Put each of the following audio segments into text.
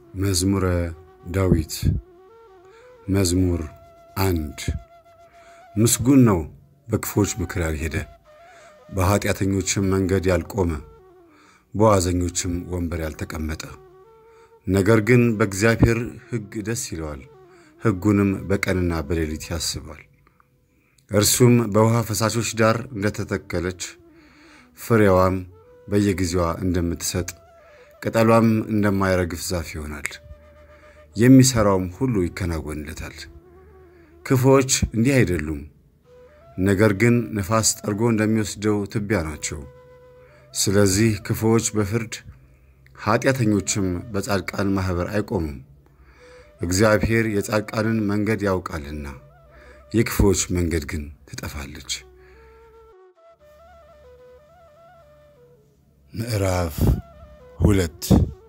መዝሙረ ዳዊት መዝሙር 1 ምስጉን ነው በክፎች ምክር ያልሄደ በኃጢአተኞችም መንገድ ያልቆመ በዋዘኞችም ወንበር ያልተቀመጠ ነገር ግን በእግዚአብሔር ሕግ ደስ ይለዋል ሕጉንም በቀንና በሌሊት ያስባል እርሱም በውሃ ፈሳሾች ዳር እንደተተከለች ፍሬዋም በየጊዜዋ እንደምትሰጥ ቅጠሏም እንደማይረግፍ ዛፍ ይሆናል የሚሰራውም ሁሉ ይከናወንለታል ክፉዎች እንዲህ አይደሉም ነገር ግን ነፋስ ጠርጎ እንደሚወስደው ትቢያ ናቸው ስለዚህ ክፉዎች በፍርድ ኃጢአተኞችም በጻድቃን ማህበር አይቆሙም እግዚአብሔር የጻድቃንን መንገድ ያውቃልና የክፉዎች መንገድ ግን ትጠፋለች ምዕራፍ 2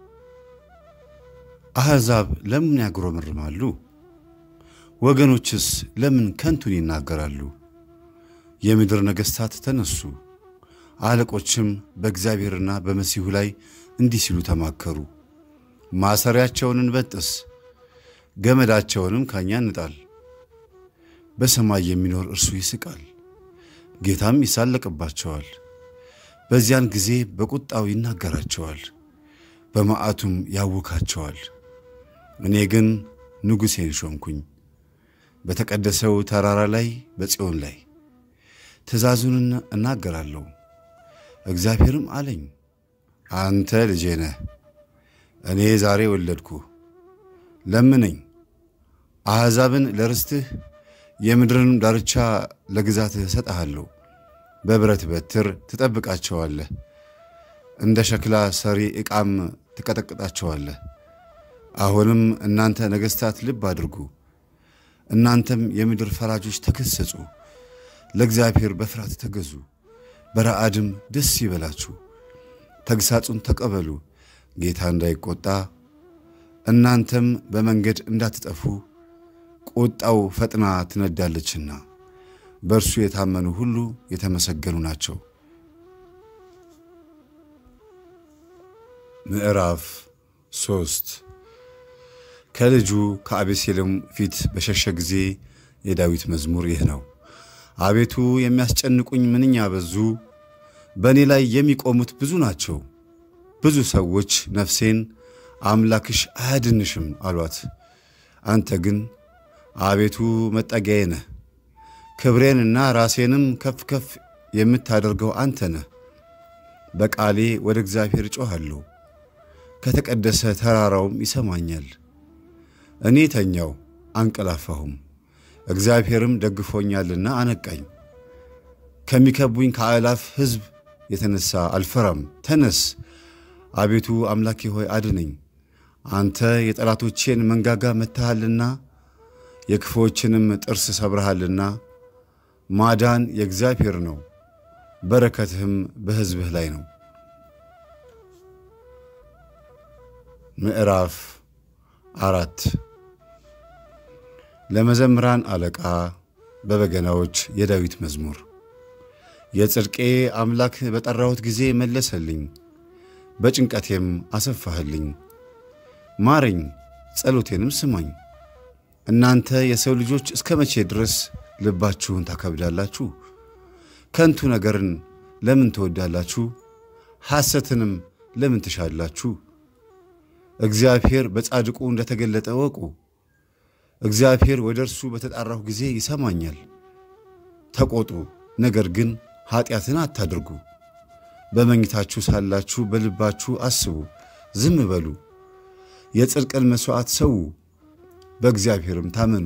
አሕዛብ ለምን ያጉረመርማሉ ወገኖችስ ለምን ከንቱን ይናገራሉ የምድር ነገሥታት ተነሱ አለቆችም በእግዚአብሔርና በመሲሁ ላይ እንዲህ ሲሉ ተማከሩ ማሰሪያቸውን እንበጥስ ገመዳቸውንም ከኛ እንጣል በሰማይ የሚኖር እርሱ ይስቃል ጌታም ይሳለቅባቸዋል በዚያን ጊዜ በቁጣው ይናገራቸዋል በመዓቱም ያውካቸዋል እኔ ግን ንጉሴን ሾምኩኝ በተቀደሰው ተራራ ላይ በጽዮን ላይ ትእዛዙን እናገራለሁ እግዚአብሔርም አለኝ አንተ ልጄ ነህ እኔ ዛሬ ወለድኩ ለምነኝ አሕዛብን ለርስትህ የምድርን ዳርቻ ለግዛትህ እሰጥሃለሁ በብረት በትር ትጠብቃቸዋለህ እንደ ሸክላ ሰሪ ዕቃም ትቀጠቅጣቸዋለህ አሁንም እናንተ ነገሥታት ልብ አድርጉ እናንተም የምድር ፈራጆች ተከሰጹ ለእግዚአብሔር በፍርሃት ተገዙ በረዓድም ደስ ይበላችሁ ተግሳጹን ተቀበሉ ጌታ እንዳይቆጣ እናንተም በመንገድ እንዳትጠፉ ቁጣው ፈጥና ትነዳለችና በእርሱ የታመኑ ሁሉ የተመሰገኑ ናቸው ምዕራፍ 3 ከልጁ ከአቤሴሎም ፊት በሸሸ ጊዜ የዳዊት መዝሙር ይህ ነው አቤቱ የሚያስጨንቁኝ ምንኛ በዙ በእኔ ላይ የሚቆሙት ብዙ ናቸው ብዙ ሰዎች ነፍሴን አምላክሽ አያድንሽም አሏት አንተ ግን አቤቱ መጠጊያዬ ነህ ክብሬንና ራሴንም ከፍ ከፍ የምታደርገው አንተ ነህ በቃሌ ወደ እግዚአብሔር ጮኻለሁ ከተቀደሰ ተራራውም ይሰማኛል እኔ ተኛው አንቀላፋሁም እግዚአብሔርም ደግፎኛልና አነቃኝ ከሚከቡኝ ከአእላፍ ሕዝብ የተነሳ አልፈራም ተነስ አቤቱ አምላኬ ሆይ አድነኝ አንተ የጠላቶቼን መንጋጋ መትሃልና የክፉዎችንም ጥርስ ሰብረሃልና ማዳን የእግዚአብሔር ነው በረከትህም በሕዝብህ ላይ ነው ምዕራፍ 4 ለመዘምራን አለቃ በበገናዎች የዳዊት መዝሙር የጽድቄ አምላክ በጠራሁት ጊዜ መለሰልኝ በጭንቀቴም አሰፋህልኝ ማረኝ ጸሎቴንም ስማኝ እናንተ የሰው ልጆች እስከ መቼ ድረስ ልባችሁን ታከብዳላችሁ ከንቱ ነገርን ለምን ትወዳላችሁ ሐሰትንም ለምን ትሻላችሁ እግዚአብሔር በጻድቁ እንደተገለጠ ወቁ እግዚአብሔር ወደ እርሱ በተጣራሁ ጊዜ ይሰማኛል ተቆጡ ነገር ግን ኃጢአትን አታድርጉ በመኝታችሁ ሳላችሁ በልባችሁ አስቡ ዝም በሉ የጽድቅን መሥዋዕት ሰው በእግዚአብሔርም ታመኑ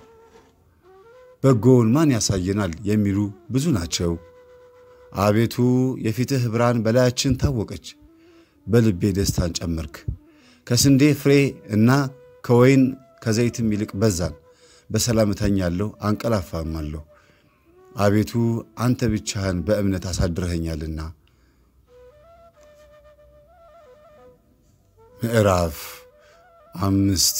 በጎውን ማን ያሳየናል የሚሉ ብዙ ናቸው አቤቱ የፊትህ ብርሃን በላያችን ታወቀች በልቤ ደስታን ጨመርክ ከስንዴ ፍሬ እና ከወይን ከዘይትም ይልቅ በዛን በሰላም እተኛለሁ አንቀላፋማለሁ አቤቱ አንተ ብቻህን በእምነት አሳድረኸኛልና ምዕራፍ 5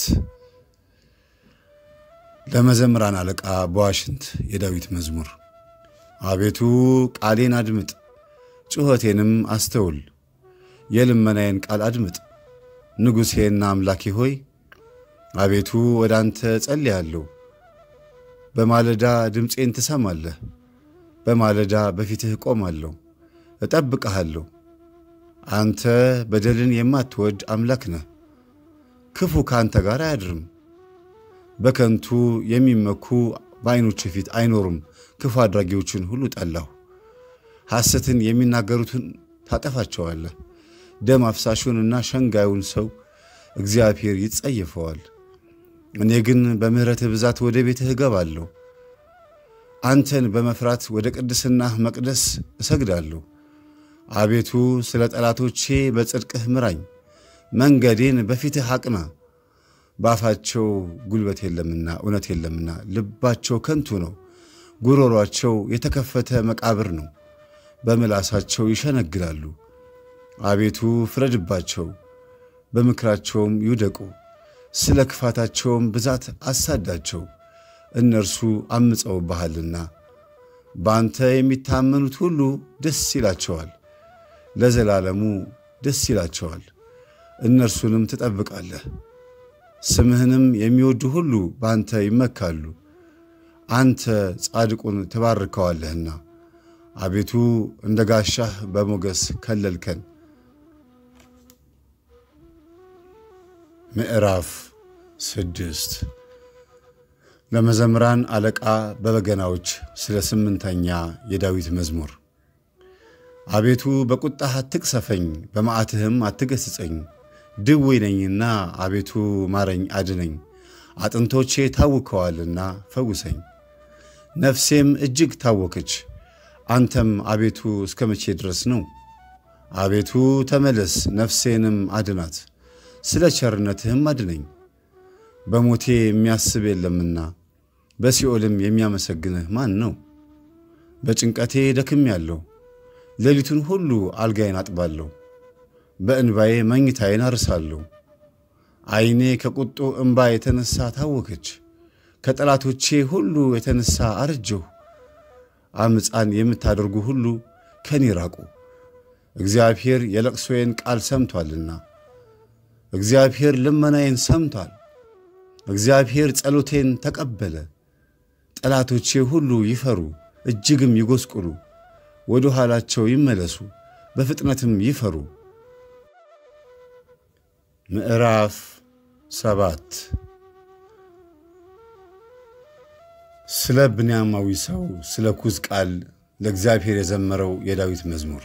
ለመዘምራን አለቃ በዋሽንት የዳዊት መዝሙር አቤቱ ቃሌን አድምጥ ጩኸቴንም አስተውል የልመናዬን ቃል አድምጥ ንጉሴና አምላኬ ሆይ አቤቱ ወደ አንተ ጸልያለሁ። በማለዳ ድምፄን ትሰማለህ። በማለዳ በፊትህ ቆማለሁ፣ እጠብቅሃለሁ። አንተ በደልን የማትወድ አምላክ ነህ። ክፉ ከአንተ ጋር አያድርም። በከንቱ የሚመኩ በዓይኖች ፊት አይኖሩም። ክፉ አድራጊዎችን ሁሉ ጠላሁ። ሐሰትን የሚናገሩትን ታጠፋቸዋለህ። ደም አፍሳሹንና ሸንጋዩን ሰው እግዚአብሔር ይጸየፈዋል። እኔ ግን በምሕረትህ ብዛት ወደ ቤትህ እገባለሁ። አንተን በመፍራት ወደ ቅድስናህ መቅደስ እሰግዳለሁ። አቤቱ ስለ ጠላቶቼ በጽድቅህ ምራኝ፣ መንገዴን በፊትህ አቅና። በአፋቸው ጉልበት የለምና እውነት የለምና ልባቸው ከንቱ ነው። ጉሮሯቸው የተከፈተ መቃብር ነው። በምላሳቸው ይሸነግላሉ። አቤቱ ፍረድባቸው፣ በምክራቸውም ይውደቁ። ስለ ክፋታቸውም ብዛት አሳዳቸው። እነርሱ አምፀውብሃልና በአንተ የሚታመኑት ሁሉ ደስ ይላቸዋል፣ ለዘላለሙ ደስ ይላቸዋል። እነርሱንም ትጠብቃለህ። ስምህንም የሚወዱ ሁሉ በአንተ ይመካሉ። አንተ ጻድቁን ትባርከዋለህና አቤቱ እንደ ጋሻህ በሞገስ ከለልከን። ምዕራፍ 6 ለመዘምራን አለቃ በበገናዎች ስለ 8ኛ የዳዊት መዝሙር። አቤቱ በቁጣህ አትቅሰፈኝ፣ በመዓትህም አትገስጸኝ። ድውይ ነኝና አቤቱ ማረኝ አድነኝ። አጥንቶቼ ታውከዋልና ፈውሰኝ። ነፍሴም እጅግ ታወከች። አንተም አቤቱ እስከ መቼ ድረስ ነው? አቤቱ ተመለስ፣ ነፍሴንም አድናት፣ ስለ ቸርነትህም አድነኝ። በሞቴ የሚያስብ የለምና በሲኦልም የሚያመሰግንህ ማን ነው? በጭንቀቴ ደክሜአለሁ፣ ሌሊቱን ሁሉ አልጋዬን አጥባለሁ፣ በእንባዬ መኝታዬን አርሳለሁ። ዓይኔ ከቁጡ እንባ የተነሳ ታወከች፣ ከጠላቶቼ ሁሉ የተነሳ አረጀሁ። ዓመፃን የምታደርጉ ሁሉ ከኔ ራቁ። እግዚአብሔር የለቅሶዬን ቃል ሰምቶአልና፣ እግዚአብሔር ልመናዬን ሰምቶአል። እግዚአብሔር ጸሎቴን ተቀበለ። ጠላቶቼ ሁሉ ይፈሩ፣ እጅግም ይጎስቁሉ። ወደ ኋላቸው ይመለሱ፣ በፍጥነትም ይፈሩ። ምዕራፍ 7 ስለ ብንያማዊ ሰው ስለ ኩዝ ቃል ለእግዚአብሔር የዘመረው የዳዊት መዝሙር።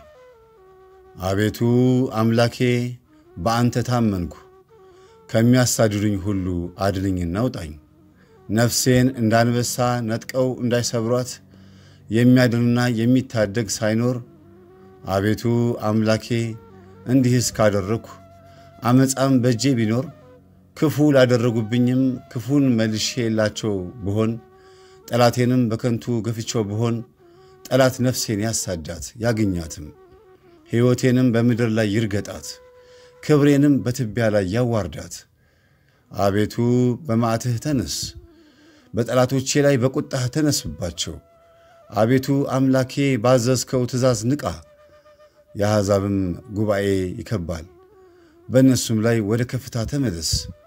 አቤቱ አምላኬ በአንተ ታመንኩ፣ ከሚያሳድዱኝ ሁሉ አድነኝና አውጣኝ። ነፍሴን እንዳንበሳ ነጥቀው እንዳይሰብሯት የሚያድንና የሚታደግ ሳይኖር፣ አቤቱ አምላኬ እንዲህስ ካደረግሁ ዓመፃም በእጄ ቢኖር፣ ክፉ ላደረጉብኝም ክፉን መልሼላቸው ብሆን፣ ጠላቴንም በከንቱ ገፍቼው ብሆን፣ ጠላት ነፍሴን ያሳዳት ያግኛትም፣ ሕይወቴንም በምድር ላይ ይርገጣት፣ ክብሬንም በትቢያ ላይ ያዋርዳት። አቤቱ በመዓትህ ተነስ፣ በጠላቶቼ ላይ በቁጣህ ተነስባቸው። አቤቱ አምላኬ ባዘዝከው ትእዛዝ ንቃ። የአሕዛብም ጉባኤ ይከባል፣ በእነሱም ላይ ወደ ከፍታ ተመለስ።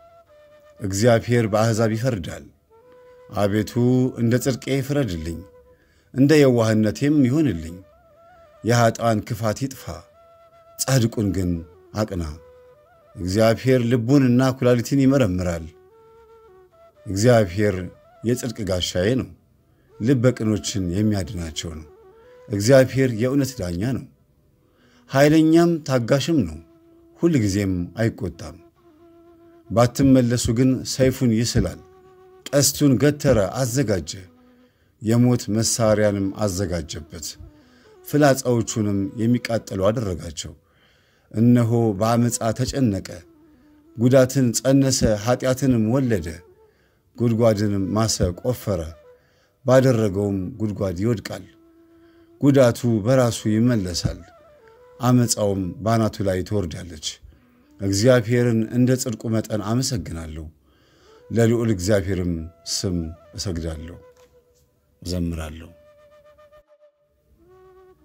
እግዚአብሔር በአሕዛብ ይፈርዳል። አቤቱ እንደ ጽድቄ ፍረድልኝ፣ እንደ የዋህነቴም ይሆንልኝ። የኃጥአን ክፋት ይጥፋ፣ ጻድቁን ግን አቅና። እግዚአብሔር ልቡንና ኩላሊትን ይመረምራል። እግዚአብሔር የጽድቅ ጋሻዬ ነው፣ ልበ ቅኖችን የሚያድናቸው ነው። እግዚአብሔር የእውነት ዳኛ ነው፣ ኃይለኛም ታጋሽም ነው፣ ሁል ጊዜም አይቆጣም። ባትመለሱ ግን ሰይፉን ይስላል፣ ቀስቱን ገተረ አዘጋጀ፣ የሞት መሳሪያንም አዘጋጀበት፣ ፍላጻዎቹንም የሚቃጠሉ አደረጋቸው። እነሆ በአመፃ ተጨነቀ፣ ጉዳትን ጸነሰ፣ ኃጢአትንም ወለደ። ጉድጓድንም ማሰ፣ ቆፈረ፣ ባደረገውም ጉድጓድ ይወድቃል። ጉዳቱ በራሱ ይመለሳል፣ አመፃውም ባናቱ ላይ ትወርዳለች። እግዚአብሔርን እንደ ጽድቁ መጠን አመሰግናለሁ፣ ለልዑል እግዚአብሔርም ስም እሰግዳለሁ፣ እዘምራለሁ።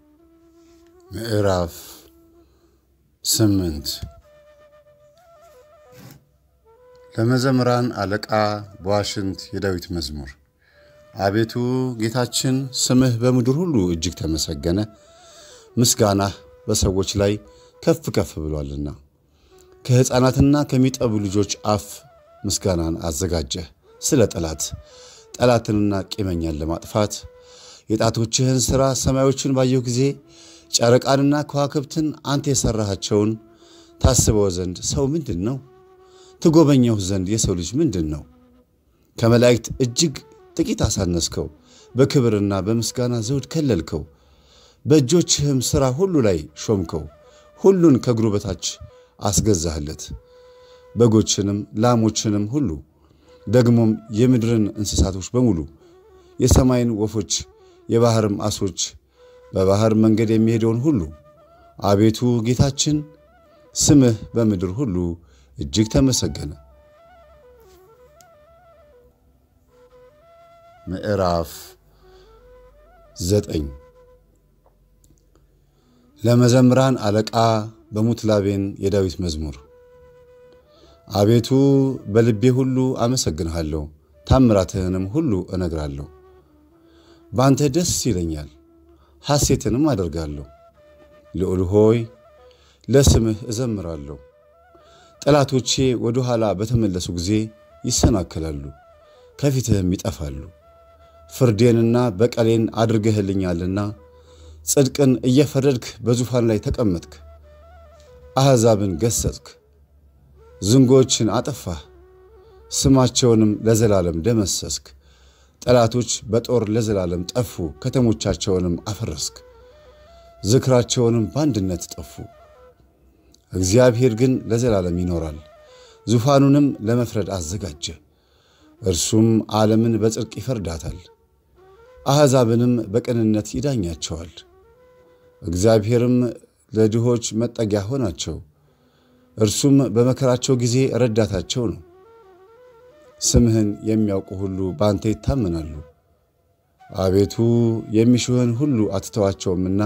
ምዕራፍ 8 ለመዘምራን አለቃ በዋሽንት የዳዊት መዝሙር። አቤቱ ጌታችን ስምህ በምድር ሁሉ እጅግ ተመሰገነ፣ ምስጋናህ በሰዎች ላይ ከፍ ከፍ ብሏልና። ከሕፃናትና ከሚጠቡ ልጆች አፍ ምስጋናን አዘጋጀህ። ስለ ጠላትንና ቂመኛን ለማጥፋት የጣቶችህን ሥራ ሰማዮችን ባየሁ ጊዜ ጨረቃንና ከዋክብትን አንተ የሠራሃቸውን ታስበው ዘንድ ሰው ምንድን ነው? ትጎበኘው ዘንድ የሰው ልጅ ምንድን ነው? ከመላእክት እጅግ ጥቂት አሳነስከው፣ በክብርና በምስጋና ዘውድ ከለልከው። በእጆችህም ሥራ ሁሉ ላይ ሾምከው፣ ሁሉን ከእግሩ በታች አስገዛህለት። በጎችንም ላሞችንም ሁሉ ደግሞም የምድርን እንስሳቶች በሙሉ የሰማይን ወፎች የባህርም ዓሦች በባህር መንገድ የሚሄደውን ሁሉ። አቤቱ ጌታችን ስምህ በምድር ሁሉ እጅግ ተመሰገነ። ምዕራፍ 9 ለመዘምራን አለቃ በሙትላቤን የዳዊት መዝሙር። አቤቱ በልቤ ሁሉ አመሰግንሃለሁ፣ ታምራትህንም ሁሉ እነግራለሁ። ባንተ ደስ ይለኛል፣ ሐሴትንም አደርጋለሁ። ልዑል ሆይ ለስምህ እዘምራለሁ። ጠላቶቼ ወደ ኋላ በተመለሱ ጊዜ ይሰናከላሉ፣ ከፊትህም ይጠፋሉ። ፍርዴንና በቀሌን አድርገህልኛልና ጽድቅን እየፈረድክ በዙፋን ላይ ተቀመጥክ። አሕዛብን ገሰጽክ፣ ዝንጎችን አጠፋህ፣ ስማቸውንም ለዘላለም ደመሰስክ። ጠላቶች በጦር ለዘላለም ጠፉ፣ ከተሞቻቸውንም አፈረስክ፣ ዝክራቸውንም በአንድነት ጠፉ። እግዚአብሔር ግን ለዘላለም ይኖራል፣ ዙፋኑንም ለመፍረድ አዘጋጀ። እርሱም ዓለምን በጽድቅ ይፈርዳታል፣ አሕዛብንም በቅንነት ይዳኛቸዋል። እግዚአብሔርም ለድሆች መጠጊያ ሆናቸው፣ እርሱም በመከራቸው ጊዜ ረዳታቸው ነው። ስምህን የሚያውቁ ሁሉ በአንተ ይታመናሉ። አቤቱ የሚሹህን ሁሉ አትተዋቸውምና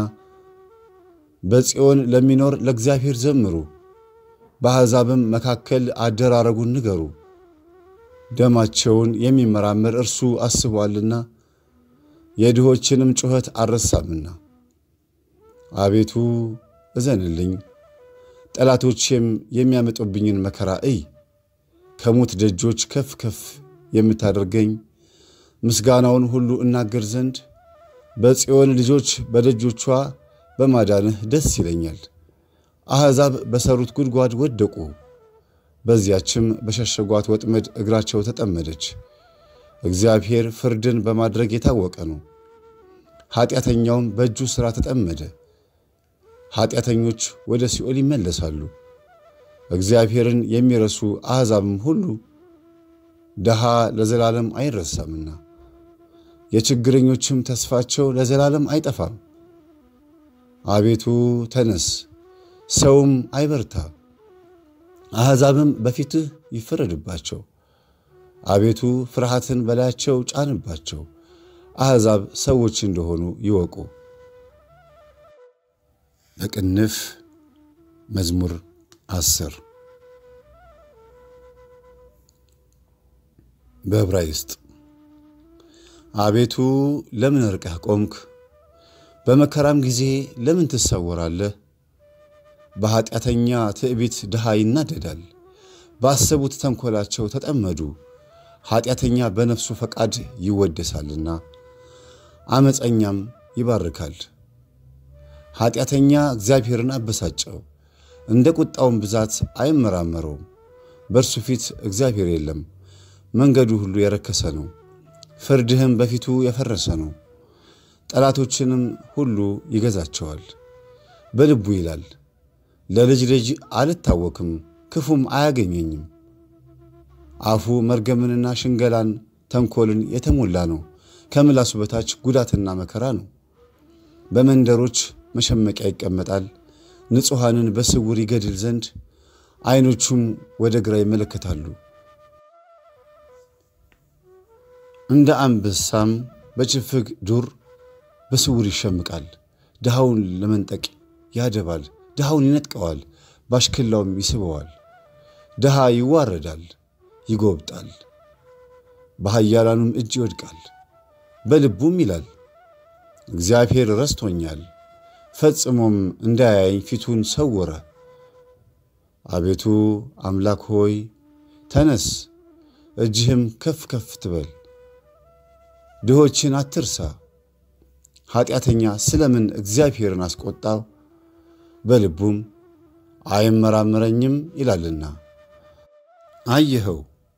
በጽዮን ለሚኖር ለእግዚአብሔር ዘምሩ፣ በአሕዛብም መካከል አደራረጉን ንገሩ። ደማቸውን የሚመራመር እርሱ አስቧልና የድሆችንም ጩኸት አልረሳምና። አቤቱ እዘንልኝ፣ ጠላቶቼም የሚያመጡብኝን መከራ እይ። ከሞት ደጆች ከፍ ከፍ የምታደርገኝ ምስጋናውን ሁሉ እናገር ዘንድ በጽዮን ልጆች በደጆቿ በማዳንህ ደስ ይለኛል። አሕዛብ በሰሩት ጉድጓድ ወደቁ፣ በዚያችም በሸሸጓት ወጥመድ እግራቸው ተጠመደች። እግዚአብሔር ፍርድን በማድረግ የታወቀ ነው፣ ኃጢአተኛውም በእጁ ሥራ ተጠመደ። ኃጢአተኞች ወደ ሲኦል ይመለሳሉ፣ እግዚአብሔርን የሚረሱ አሕዛብም ሁሉ። ድሃ ለዘላለም አይረሳምና የችግረኞችም ተስፋቸው ለዘላለም አይጠፋም። አቤቱ ተነስ፣ ሰውም አይበርታ፣ አሕዛብም በፊትህ ይፈረድባቸው። አቤቱ ፍርሃትን በላያቸው ጫንባቸው፣ አሕዛብ ሰዎች እንደሆኑ ይወቁ። በቅንፍ መዝሙር 10 በዕብራይስጥ። አቤቱ ለምን ርቀህ ቆምክ? በመከራም ጊዜ ለምን ትሰወራለህ? በኃጢአተኛ ትዕቢት ድሃ ይናደዳል፣ ባሰቡት ተንኰላቸው ተጠመዱ። ኃጢአተኛ በነፍሱ ፈቃድ ይወደሳልና ዓመፀኛም ይባርካል። ኃጢአተኛ እግዚአብሔርን አበሳጨው፣ እንደ ቁጣውም ብዛት አይመራመረውም። በእርሱ ፊት እግዚአብሔር የለም፣ መንገዱ ሁሉ የረከሰ ነው፣ ፍርድህም በፊቱ የፈረሰ ነው። ጠላቶችንም ሁሉ ይገዛቸዋል። በልቡ ይላል፣ ለልጅ ልጅ አልታወክም፣ ክፉም አያገኘኝም። አፉ መርገምንና ሽንገላን ተንኰልን የተሞላ ነው፣ ከምላሱ በታች ጉዳትና መከራ ነው። በመንደሮች መሸመቂያ ይቀመጣል፣ ንጹሐንን በስውር ይገድል ዘንድ ዓይኖቹም ወደ ግራ ይመለከታሉ። እንደ አንበሳም በጭፍግ ዱር በስውር ይሸምቃል። ድሃውን ለመንጠቅ ያደባል፣ ድሃውን ይነጥቀዋል፣ ባሽክላውም ይስበዋል። ድሃ ይዋረዳል፣ ይጎብጣል፣ በኃያላኑም እጅ ይወድቃል። በልቡም ይላል እግዚአብሔር ረስቶኛል፣ ፈጽሞም እንዳያየኝ ፊቱን ሰወረ። አቤቱ አምላክ ሆይ ተነስ፣ እጅህም ከፍ ከፍ ትበል። ድሆችን አትርሳ። ኃጢአተኛ ስለምን እግዚአብሔርን አስቆጣው? በልቡም አይመራመረኝም ይላልና። አየኸው፣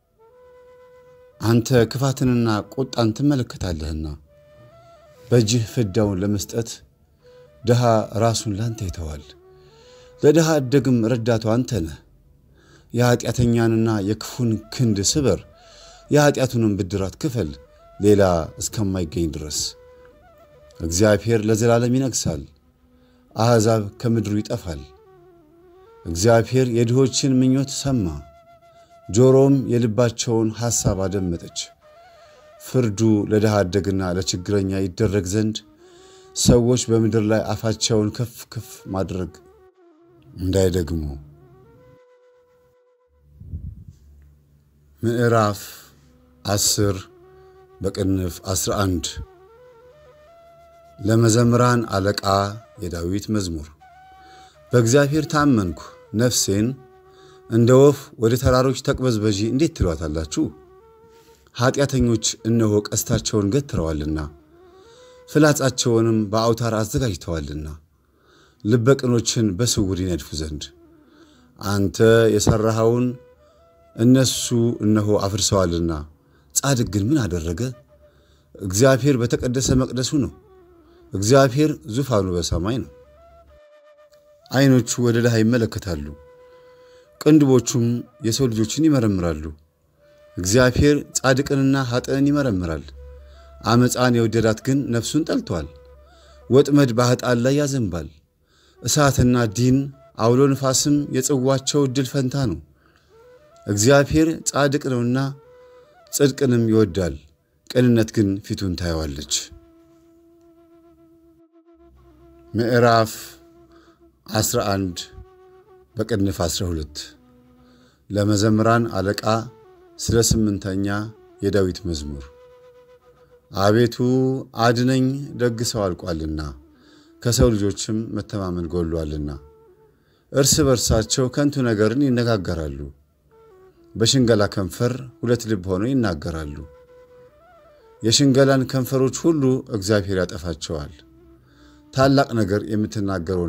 አንተ ክፋትንና ቁጣን ትመለከታለህና በእጅህ ፍዳውን ለመስጠት ድሃ ራሱን ላንተ ይተዋል። ለድሃ አደግም ረዳቱ አንተ ነህ። የኃጢአተኛንና የክፉን ክንድ ስበር፣ የኃጢአቱንም ብድራት ክፈል፣ ሌላ እስከማይገኝ ድረስ። እግዚአብሔር ለዘላለም ይነግሣል፣ አሕዛብ ከምድሩ ይጠፋል። እግዚአብሔር የድሆችን ምኞት ሰማ፣ ጆሮም የልባቸውን ሐሳብ አደመጠች። ፍርዱ ለድሃ አደግና ለችግረኛ ይደረግ ዘንድ ሰዎች በምድር ላይ አፋቸውን ከፍ ከፍ ማድረግ እንዳይደግሙ። ምዕራፍ 10 በቅንፍ 11 ለመዘምራን አለቃ የዳዊት መዝሙር። በእግዚአብሔር ታመንኩ፣ ነፍሴን እንደ ወፍ ወደ ተራሮች ተቅበዝበዢ እንዴት ትሏታላችሁ? ኃጢአተኞች እነሆ ቀስታቸውን ገትረዋልና ፍላጻቸውንም በአውታር አዘጋጅተዋልና ልበቅኖችን በስውር ይነድፉ ዘንድ። አንተ የሠራኸውን እነሱ እነሆ አፍርሰዋልና። ጻድቅ ግን ምን አደረገ? እግዚአብሔር በተቀደሰ መቅደሱ ነው። እግዚአብሔር ዙፋኑ በሰማይ ነው። ዓይኖቹ ወደ ላይ ይመለከታሉ፣ ቅንድቦቹም የሰው ልጆችን ይመረምራሉ። እግዚአብሔር ጻድቅንና ኃጥእን ይመረምራል። ዓመፃን የወደዳት ግን ነፍሱን ጠልቷል። ወጥመድ በኃጥአን ላይ ያዘንባል። እሳትና ዲን አውሎ ንፋስም የጽዋቸው ዕድል ፈንታ ነው። እግዚአብሔር ጻድቅ ነውና ጽድቅንም ይወዳል፣ ቅንነት ግን ፊቱን ታየዋለች። ምዕራፍ 11 በቅንፍ 12 ለመዘምራን አለቃ ስለ 8ኛ የዳዊት መዝሙር። አቤቱ አድነኝ፣ ደግ ሰው አልቋልና ከሰው ልጆችም መተማመን ጎሏልና። እርስ በርሳቸው ከንቱ ነገርን ይነጋገራሉ፣ በሽንገላ ከንፈር ሁለት ልብ ሆነው ይናገራሉ። የሽንገላን ከንፈሮች ሁሉ እግዚአብሔር ያጠፋቸዋል። ታላቅ ነገር የምትናገረውን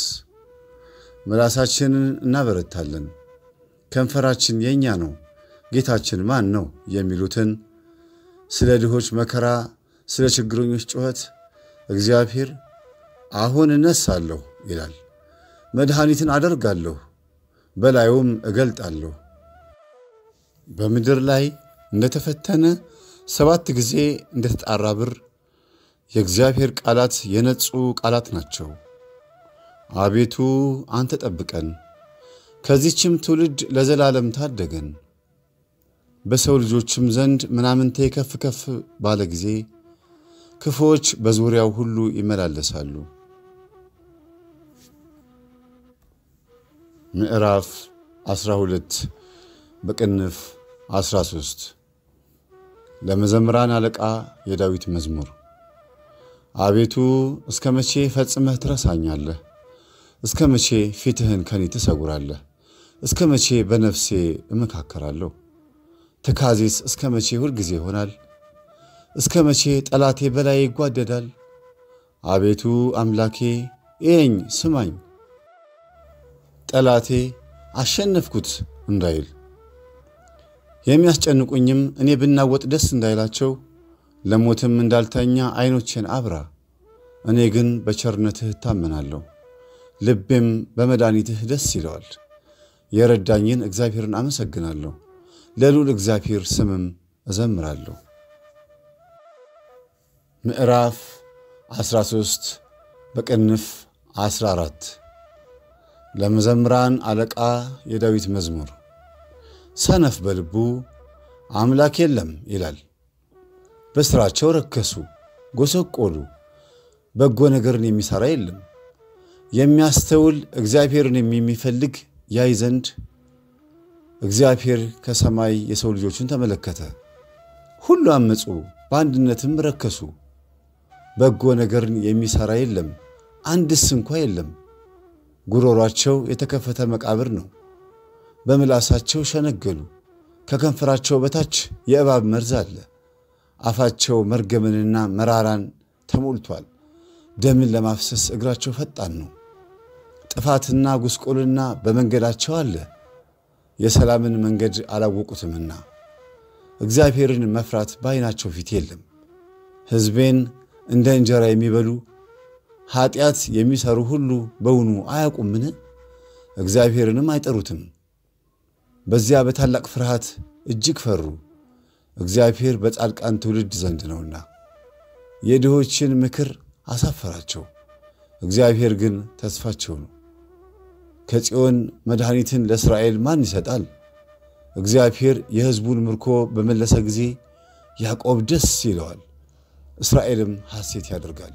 ምላሳችንን እናበረታለን። ከንፈራችን የኛ ነው፣ ጌታችን ማን ነው የሚሉትን ስለ ድሆች መከራ፣ ስለ ችግረኞች ጩኸት እግዚአብሔር አሁን እነሳለሁ ይላል። መድኃኒትን አደርጋለሁ፣ በላዩም እገልጣለሁ። በምድር ላይ እንደተፈተነ 7 ጊዜ እንደተጣራ ብር የእግዚአብሔር ቃላት የነጹ ቃላት ናቸው። አቤቱ አንተ ጠብቀን፣ ከዚህችም ትውልድ ለዘላለም ታደገን። በሰው ልጆችም ዘንድ ምናምንቴ ከፍ ከፍ ባለ ጊዜ ክፉዎች በዙሪያው ሁሉ ይመላለሳሉ። ምዕራፍ 12 በቅንፍ 13 ለመዘምራን አለቃ የዳዊት መዝሙር። አቤቱ እስከ መቼ ፈጽመህ ትረሳኛለህ? እስከ መቼ ፊትህን ከኔ ትሰውራለህ? እስከ መቼ በነፍሴ እመካከራለሁ? ትካዜስ እስከ መቼ ሁል ጊዜ ይሆናል? እስከ መቼ ጠላቴ በላይ ይጓደዳል? አቤቱ አምላኬ እየኝ ስማኝ። ጠላቴ አሸነፍኩት እንዳይል የሚያስጨንቁኝም እኔ ብናወጥ ደስ እንዳይላቸው ለሞትም እንዳልተኛ ዓይኖቼን አብራ። እኔ ግን በቸርነትህ እታመናለሁ፣ ልቤም በመድኃኒትህ ደስ ይለዋል። የረዳኝን እግዚአብሔርን አመሰግናለሁ፣ ለልዑል እግዚአብሔር ስምም እዘምራለሁ። ምዕራፍ 13 በቅንፍ 14 ለመዘምራን አለቃ የዳዊት መዝሙር። ሰነፍ በልቡ አምላክ የለም ይላል። በሥራቸው ረከሱ፣ ጎሰቆሉ፣ በጎ ነገርን የሚሠራ የለም። የሚያስተውል እግዚአብሔርን የሚፈልግ ያይ ዘንድ እግዚአብሔር ከሰማይ የሰው ልጆችን ተመለከተ። ሁሉ አመጹ፣ በአንድነትም ረከሱ። በጎ ነገርን የሚሰራ የለም፣ አንድስ እንኳ የለም። ጉሮሯቸው የተከፈተ መቃብር ነው። በምላሳቸው ሸነገሉ፣ ከከንፈራቸው በታች የእባብ መርዝ አለ። አፋቸው መርገምንና መራራን ተሞልቷል። ደምን ለማፍሰስ እግራቸው ፈጣን ነው። ጥፋትና ጉስቁልና በመንገዳቸው አለ፣ የሰላምን መንገድ አላወቁትምና። እግዚአብሔርን መፍራት በዓይናቸው ፊት የለም። ሕዝቤን እንደ እንጀራ የሚበሉ ኃጢአት የሚሰሩ ሁሉ በውኑ አያውቁምን? እግዚአብሔርንም አይጠሩትም። በዚያ በታላቅ ፍርሃት እጅግ ፈሩ፣ እግዚአብሔር በጻድቃን ትውልድ ዘንድ ነውና። የድሆችን ምክር አሳፈራቸው፣ እግዚአብሔር ግን ተስፋቸው ነው። ከጽዮን መድኃኒትን ለእስራኤል ማን ይሰጣል? እግዚአብሔር የሕዝቡን ምርኮ በመለሰ ጊዜ ያዕቆብ ደስ ይለዋል፣ እስራኤልም ሐሴት ያደርጋል።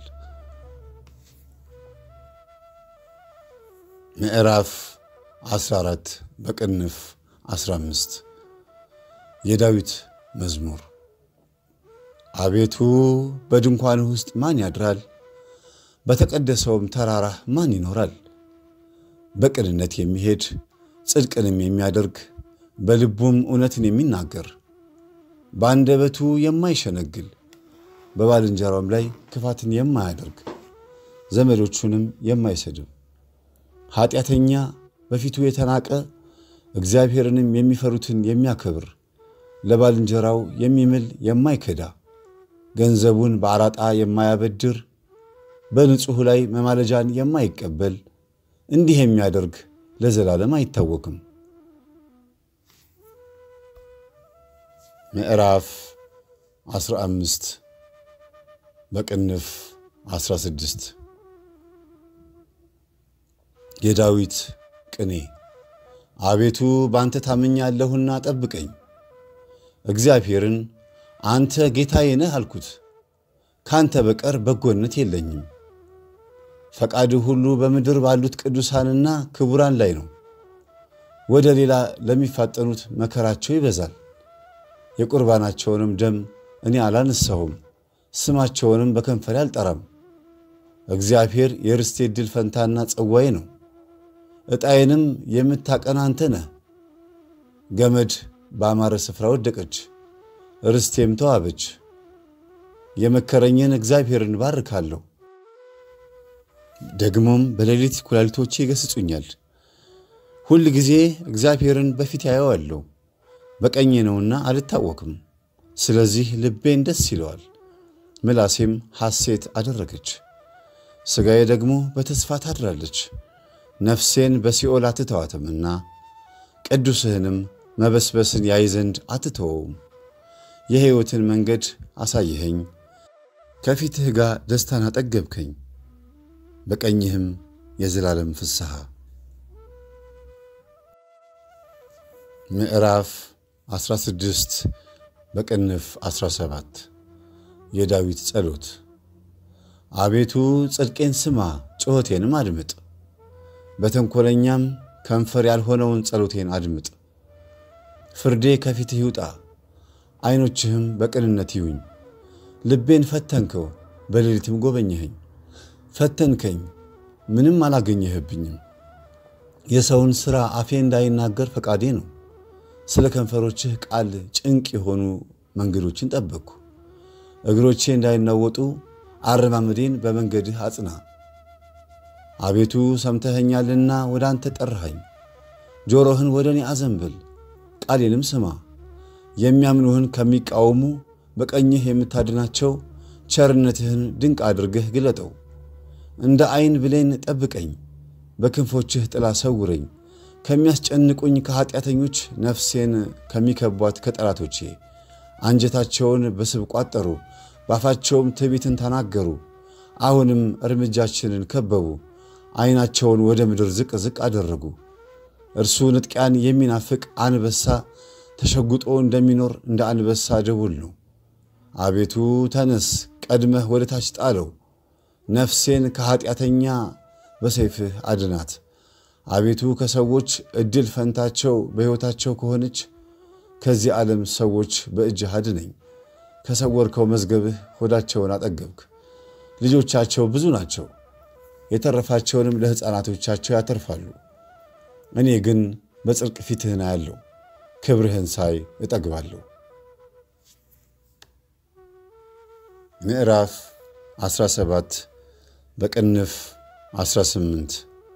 ምዕራፍ 14 በቅንፍ 15 የዳዊት መዝሙር። አቤቱ በድንኳንህ ውስጥ ማን ያድራል? በተቀደሰውም ተራራህ ማን ይኖራል? በቅንነት የሚሄድ ጽድቅንም የሚያደርግ በልቡም እውነትን የሚናገር በአንደበቱ የማይሸነግል በባልንጀራውም ላይ ክፋትን የማያደርግ ዘመዶቹንም የማይሰድብ ኃጢአተኛ በፊቱ የተናቀ እግዚአብሔርንም የሚፈሩትን የሚያከብር ለባልንጀራው የሚምል የማይከዳ ገንዘቡን በአራጣ የማያበድር በንጹህ ላይ መማለጃን የማይቀበል እንዲህ የሚያደርግ ለዘላለም አይታወክም። ምዕራፍ 15 በቅንፍ 16 የዳዊት ቅኔ። አቤቱ ባንተ ታምኛለሁና ጠብቀኝ። እግዚአብሔርን አንተ ጌታዬ ነህ አልኩት፣ ካንተ በቀር በጎነት የለኝም። ፈቃድህ ሁሉ በምድር ባሉት ቅዱሳንና ክቡራን ላይ ነው። ወደ ሌላ ለሚፋጠኑት መከራቸው ይበዛል። የቁርባናቸውንም ደም እኔ አላነሳሁም፣ ስማቸውንም በከንፈሬ አልጠራም። እግዚአብሔር የርስቴ ዕድል ፈንታና ጽዋዬ ነው፣ ዕጣዬንም የምታቀና አንተ ነህ። ገመድ በአማረ ስፍራ ወደቀች፣ ርስቴም ተዋበች። የመከረኝን እግዚአብሔርን ባርካለሁ። ደግሞም በሌሊት ኩላሊቶቼ ይገስጹኛል። ሁል ጊዜ እግዚአብሔርን በፊት ያየዋለሁ፣ በቀኜ ነውና አልታወክም። ስለዚህ ልቤን ደስ ይለዋል፣ ምላሴም ሐሴት አደረገች። ሥጋዬ ደግሞ በተስፋ ታድራለች። ነፍሴን በሲኦል አትተዋትምና ቅዱስህንም መበስበስን ያይ ዘንድ አትተወውም። የሕይወትን መንገድ አሳየኸኝ፣ ከፊትህ ጋር ደስታን አጠገብከኝ፣ በቀኝህም የዘላለም ፍስሐ። ምዕራፍ 16 በቅንፍ 17 የዳዊት ጸሎት። አቤቱ ጽድቄን ስማ፣ ጩኸቴንም አድምጥ። በተንኰለኛም ከንፈር ያልሆነውን ጸሎቴን አድምጥ። ፍርዴ ከፊትህ ይውጣ፣ ዓይኖችህም በቅንነት ይዩኝ። ልቤን ፈተንከው፣ በሌሊትም ጎበኘኸኝ። ፈተንከኝ፣ ምንም አላገኘህብኝም። የሰውን ሥራ አፌ እንዳይናገር ፈቃዴ ነው። ስለ ከንፈሮችህ ቃል ጭንቅ የሆኑ መንገዶችን ጠበቅኩ። እግሮቼ እንዳይናወጡ አረማመዴን በመንገድህ አጽና። አቤቱ ሰምተኸኛልና ወደ አንተ ጠራኸኝ። ጆሮህን ወደ እኔ አዘንብል፣ ቃሌንም ስማ። የሚያምኑህን ከሚቃወሙ በቀኝህ የምታድናቸው ቸርነትህን ድንቅ አድርገህ ግለጠው። እንደ ዓይን ብሌን ጠብቀኝ፣ በክንፎችህ ጥላ ሰውረኝ። ከሚያስጨንቁኝ ከኃጢአተኞች ነፍሴን ከሚከቧት ከጠላቶቼ አንጀታቸውን በስብ ቋጠሩ፣ ባፋቸውም ትዕቢትን ተናገሩ። አሁንም እርምጃችንን ከበቡ፣ ዓይናቸውን ወደ ምድር ዝቅ ዝቅ አደረጉ። እርሱ ንጥቂያን የሚናፍቅ አንበሳ ተሸጉጦ እንደሚኖር እንደ አንበሳ ደውል ነው። አቤቱ ተነስ፣ ቀድመህ ወደ ታች ጣለው። ነፍሴን ከኃጢአተኛ በሰይፍህ አድናት። አቤቱ ከሰዎች እድል ፈንታቸው በሕይወታቸው ከሆነች ከዚህ ዓለም ሰዎች በእጅህ አድነኝ። ከሰወርከው መዝገብህ ሆዳቸውን አጠገብክ። ልጆቻቸው ብዙ ናቸው፣ የተረፋቸውንም ለሕፃናቶቻቸው ያተርፋሉ። እኔ ግን በጽድቅ ፊትህን አያለሁ፣ ክብርህን ሳይ እጠግባለሁ። ምዕራፍ 17 በቅንፍ 18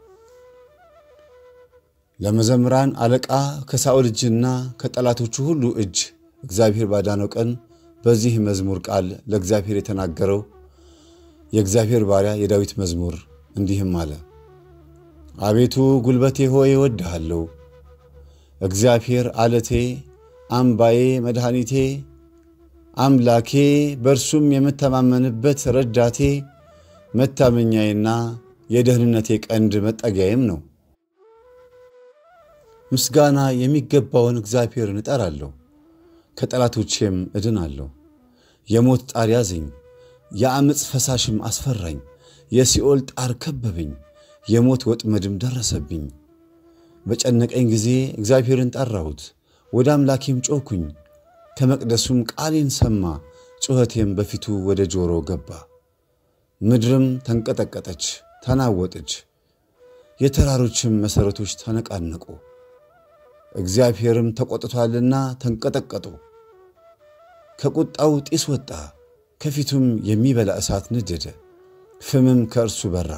ለመዘምራን አለቃ ከሳኦል እጅና ከጠላቶቹ ሁሉ እጅ እግዚአብሔር ባዳነው ቀን በዚህ መዝሙር ቃል ለእግዚአብሔር የተናገረው የእግዚአብሔር ባሪያ የዳዊት መዝሙር እንዲህም አለ። አቤቱ ጉልበቴ ሆይ እወድሃለሁ። እግዚአብሔር አለቴ፣ አምባዬ፣ መድኃኒቴ፣ አምላኬ፣ በእርሱም የምተማመንበት ረዳቴ፣ መታመኛዬና የደህንነቴ ቀንድ መጠጊያዬም ነው። ምስጋና የሚገባውን እግዚአብሔርን እጠራለሁ፣ ከጠላቶቼም እድናለሁ። የሞት ጣር ያዘኝ፣ የአመፅ ፈሳሽም አስፈራኝ። የሲኦል ጣር ከበበኝ፣ የሞት ወጥመድም ደረሰብኝ። በጨነቀኝ ጊዜ እግዚአብሔርን ጠራሁት፣ ወደ አምላኬም ጮኽኩኝ። ከመቅደሱም ቃሌን ሰማ፣ ጩኸቴም በፊቱ ወደ ጆሮ ገባ። ምድርም ተንቀጠቀጠች ተናወጠች፣ የተራሮችም መሠረቶች ተነቃነቁ። እግዚአብሔርም ተቆጥቷልና ተንቀጠቀጡ። ከቁጣው ጢስ ወጣ፣ ከፊቱም የሚበላ እሳት ነደደ፣ ፍምም ከእርሱ በራ።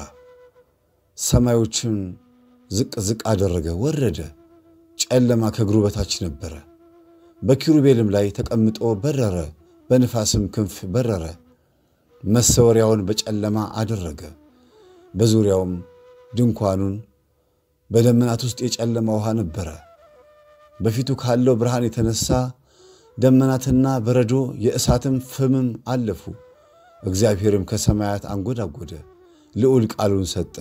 ሰማዮችን ዝቅ ዝቅ አደረገ ወረደ፣ ጨለማ ከእግሩ በታች ነበረ። በኪሩቤልም ላይ ተቀምጦ በረረ፣ በንፋስም ክንፍ በረረ። መሰወሪያውን በጨለማ አደረገ፣ በዙሪያውም ድንኳኑን። በደመናት ውስጥ የጨለማ ውሃ ነበረ። በፊቱ ካለው ብርሃን የተነሳ ደመናትና በረዶ የእሳትም ፍምም አለፉ። እግዚአብሔርም ከሰማያት አንጎዳጎደ፣ ልዑል ቃሉን ሰጠ።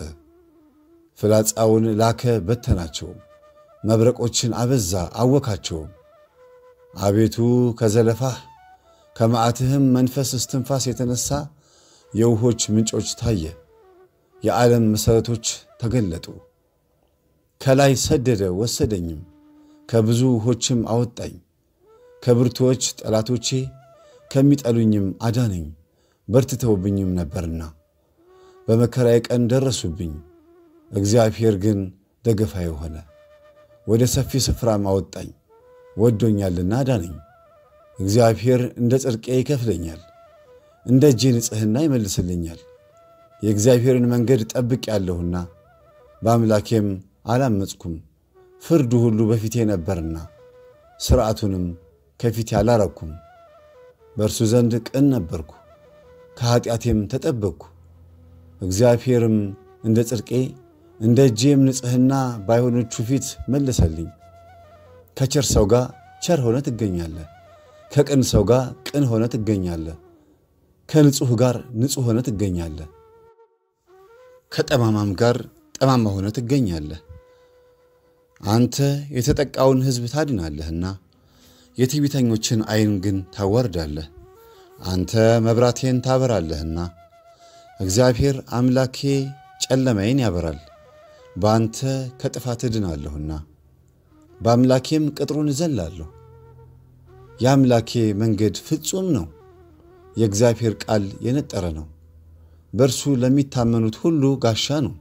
ፍላጻውን ላከ በተናቸው፣ መብረቆችን አበዛ አወካቸውም። አቤቱ ከዘለፋህ ከመዓትህም መንፈስ እስትንፋስ የተነሳ የውሆች ምንጮች ታየ፣ የዓለም መሠረቶች ተገለጡ። ከላይ ሰደደ ወሰደኝም፣ ከብዙ ውሆችም አወጣኝ። ከብርቱዎች ጠላቶቼ ከሚጠሉኝም አዳነኝ፣ በርትተውብኝም ነበርና በመከራዬ ቀን ደረሱብኝ። እግዚአብሔር ግን ደገፋዬ ሆነ፣ ወደ ሰፊ ስፍራም አወጣኝ። ወዶኛልና አዳነኝ። እግዚአብሔር እንደ ጽድቄ ይከፍለኛል፣ እንደ እጄ ንጽሕና ይመልስልኛል። የእግዚአብሔርን መንገድ ጠብቄአለሁና በአምላኬም አላመፅኩም። ፍርዱ ሁሉ በፊቴ ነበርና ሥርዓቱንም ከፊቴ አላረኩም። በእርሱ ዘንድ ቅን ነበርኩ፣ ከኃጢአቴም ተጠበቅኩ። እግዚአብሔርም እንደ ጽድቄ እንደ እጄም ንጽሕና በዓይኖቹ ፊት መለሰልኝ። ከቸር ሰው ጋር ቸር ሆነ ትገኛለህ፣ ከቅን ሰው ጋር ቅን ሆነ ትገኛለህ፣ ከንጹሕ ጋር ንጹሕ ሆነ ትገኛለህ፣ ከጠማማም ጋር ጠማማ ሆነ ትገኛለህ። አንተ የተጠቃውን ሕዝብ ታድናለህና የትዕቢተኞችን ዓይን ግን ታዋርዳለህ። አንተ መብራቴን ታበራለህና እግዚአብሔር አምላኬ ጨለማዬን ያበራል። በአንተ ከጥፋት እድናለሁና በአምላኬም ቅጥሩን እዘላለሁ። የአምላኬ መንገድ ፍጹም ነው፣ የእግዚአብሔር ቃል የነጠረ ነው። በእርሱ ለሚታመኑት ሁሉ ጋሻ ነው።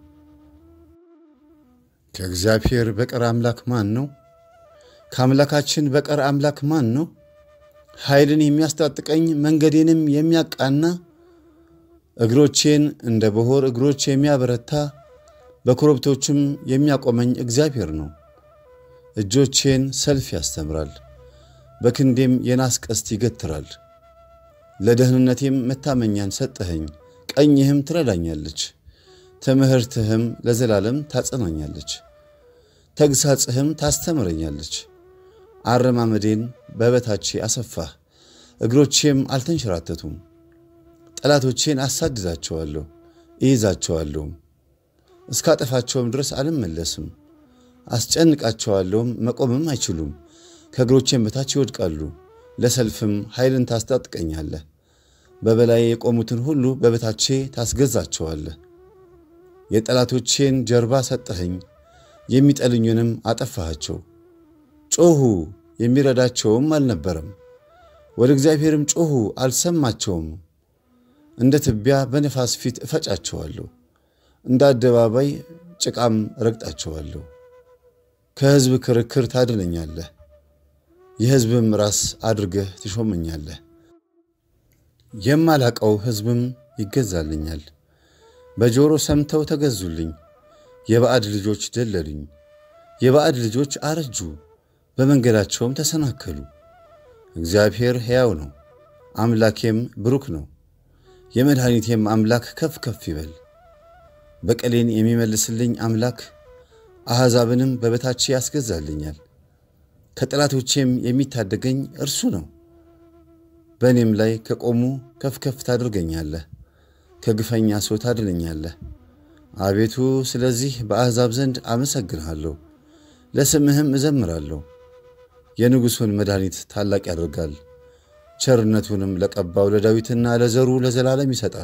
ከእግዚአብሔር በቀር አምላክ ማን ነው? ከአምላካችን በቀር አምላክ ማን ነው? ኃይልን የሚያስታጥቀኝ መንገዴንም የሚያቃና እግሮቼን እንደ በሆር እግሮች የሚያበረታ በኮረብቶችም የሚያቆመኝ እግዚአብሔር ነው። እጆቼን ሰልፍ ያስተምራል፣ በክንዴም የናስ ቀስት ይገትራል። ለደህንነቴም መታመኛን ሰጠኸኝ፣ ቀኝህም ትረዳኛለች። ትምህርትህም ለዘላለም ታጸናኛለች፣ ተግሳጽህም ታስተምረኛለች። አረማመዴን በበታቼ አሰፋህ፣ እግሮቼም አልተንሸራተቱም። ጠላቶቼን አሳድዳቸዋለሁ እይዛቸዋለሁም፣ እስካጠፋቸውም ድረስ አልመለስም። አስጨንቃቸዋለሁም መቆምም አይችሉም። ከእግሮቼም በታች ይወድቃሉ። ለሰልፍም ኃይልን ታስታጥቀኛለህ። በበላይ የቆሙትን ሁሉ በበታቼ ታስገዛቸዋለህ። የጠላቶቼን ጀርባ ሰጠኸኝ፣ የሚጠልኙንም አጠፋሃቸው። ጮኹ፣ የሚረዳቸውም አልነበረም። ወደ እግዚአብሔርም ጮኹ፣ አልሰማቸውም። እንደ ትቢያ በነፋስ ፊት እፈጫቸዋለሁ፣ እንደ አደባባይ ጭቃም ረግጣቸዋለሁ። ከሕዝብ ክርክር ታድነኛለህ፣ የሕዝብም ራስ አድርገህ ትሾመኛለህ። የማላቀው ሕዝብም ይገዛልኛል። በጆሮ ሰምተው ተገዙልኝ፣ የባዕድ ልጆች ደለሉኝ። የባዕድ ልጆች አረጁ፣ በመንገዳቸውም ተሰናከሉ። እግዚአብሔር ሕያው ነው፣ አምላኬም ብሩክ ነው። የመድኃኒቴም አምላክ ከፍ ከፍ ይበል። በቀሌን የሚመልስልኝ አምላክ አሕዛብንም በበታቼ ያስገዛልኛል። ከጠላቶቼም የሚታደገኝ እርሱ ነው። በእኔም ላይ ከቆሙ ከፍ ከፍ ታደርገኛለህ፣ ከግፈኛ ሰው ታድነኛለህ። አቤቱ ስለዚህ በአሕዛብ ዘንድ አመሰግንሃለሁ፣ ለስምህም እዘምራለሁ። የንጉሡን መድኃኒት ታላቅ ያደርጋል፣ ቸርነቱንም ለቀባው ለዳዊትና ለዘሩ ለዘላለም ይሰጣል።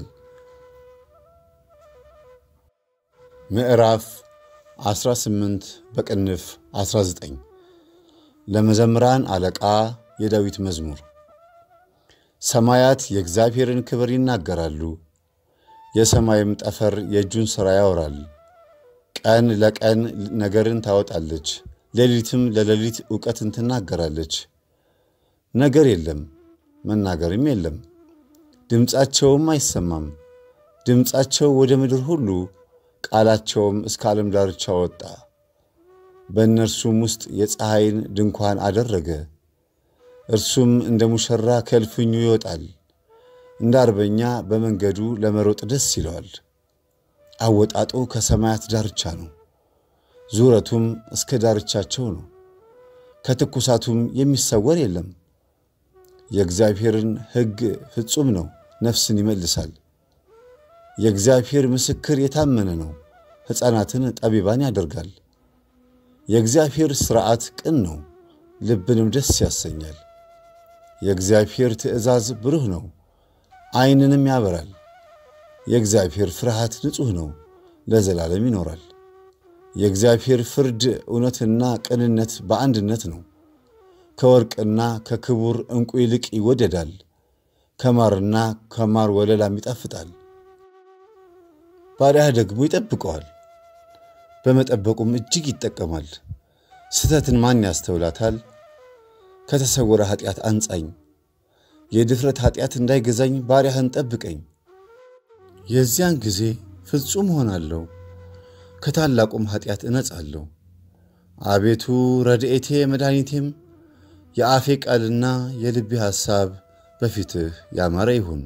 ምዕራፍ 18 በቅንፍ 19 ለመዘምራን አለቃ የዳዊት መዝሙር። ሰማያት የእግዚአብሔርን ክብር ይናገራሉ፣ የሰማይም ጠፈር የእጁን ሥራ ያወራል። ቀን ለቀን ነገርን ታወጣለች፣ ሌሊትም ለሌሊት ዕውቀትን ትናገራለች። ነገር የለም መናገርም የለም፣ ድምፃቸውም አይሰማም። ድምፃቸው ወደ ምድር ሁሉ፣ ቃላቸውም እስከ ዓለም ዳርቻ ወጣ። በእነርሱም ውስጥ የፀሐይን ድንኳን አደረገ። እርሱም እንደ ሙሽራ ከእልፍኙ ይወጣል፣ እንደ አርበኛ በመንገዱ ለመሮጥ ደስ ይለዋል። አወጣጡ ከሰማያት ዳርቻ ነው፣ ዙረቱም እስከ ዳርቻቸው ነው። ከትኩሳቱም የሚሰወር የለም። የእግዚአብሔርን ሕግ ፍጹም ነው፣ ነፍስን ይመልሳል። የእግዚአብሔር ምስክር የታመነ ነው፣ ሕፃናትን ጠቢባን ያደርጋል። የእግዚአብሔር ሥርዓት ቅን ነው፣ ልብንም ደስ ያሰኛል። የእግዚአብሔር ትእዛዝ ብሩህ ነው፣ ዓይንንም ያበራል። የእግዚአብሔር ፍርሃት ንጹሕ ነው፣ ለዘላለም ይኖራል። የእግዚአብሔር ፍርድ እውነትና ቅንነት በአንድነት ነው። ከወርቅና ከክቡር ዕንቁ ይልቅ ይወደዳል፣ ከማርና ከማር ወለላም ይጣፍጣል። ባሪያህ ደግሞ ይጠብቀዋል፣ በመጠበቁም እጅግ ይጠቀማል። ስተትን ማን ያስተውላታል? ከተሰወረ ኃጢአት አንጻኝ፣ የድፍረት ኃጢአት እንዳይገዛኝ ባሪያህን ጠብቀኝ። የዚያን ጊዜ ፍጹም ሆናለሁ፣ ከታላቁም ኃጢአት እነጻለሁ። አቤቱ ረድኤቴ መድኃኒቴም፣ የአፌ ቃልና የልቤ ሐሳብ በፊትህ ያማረ ይሁን።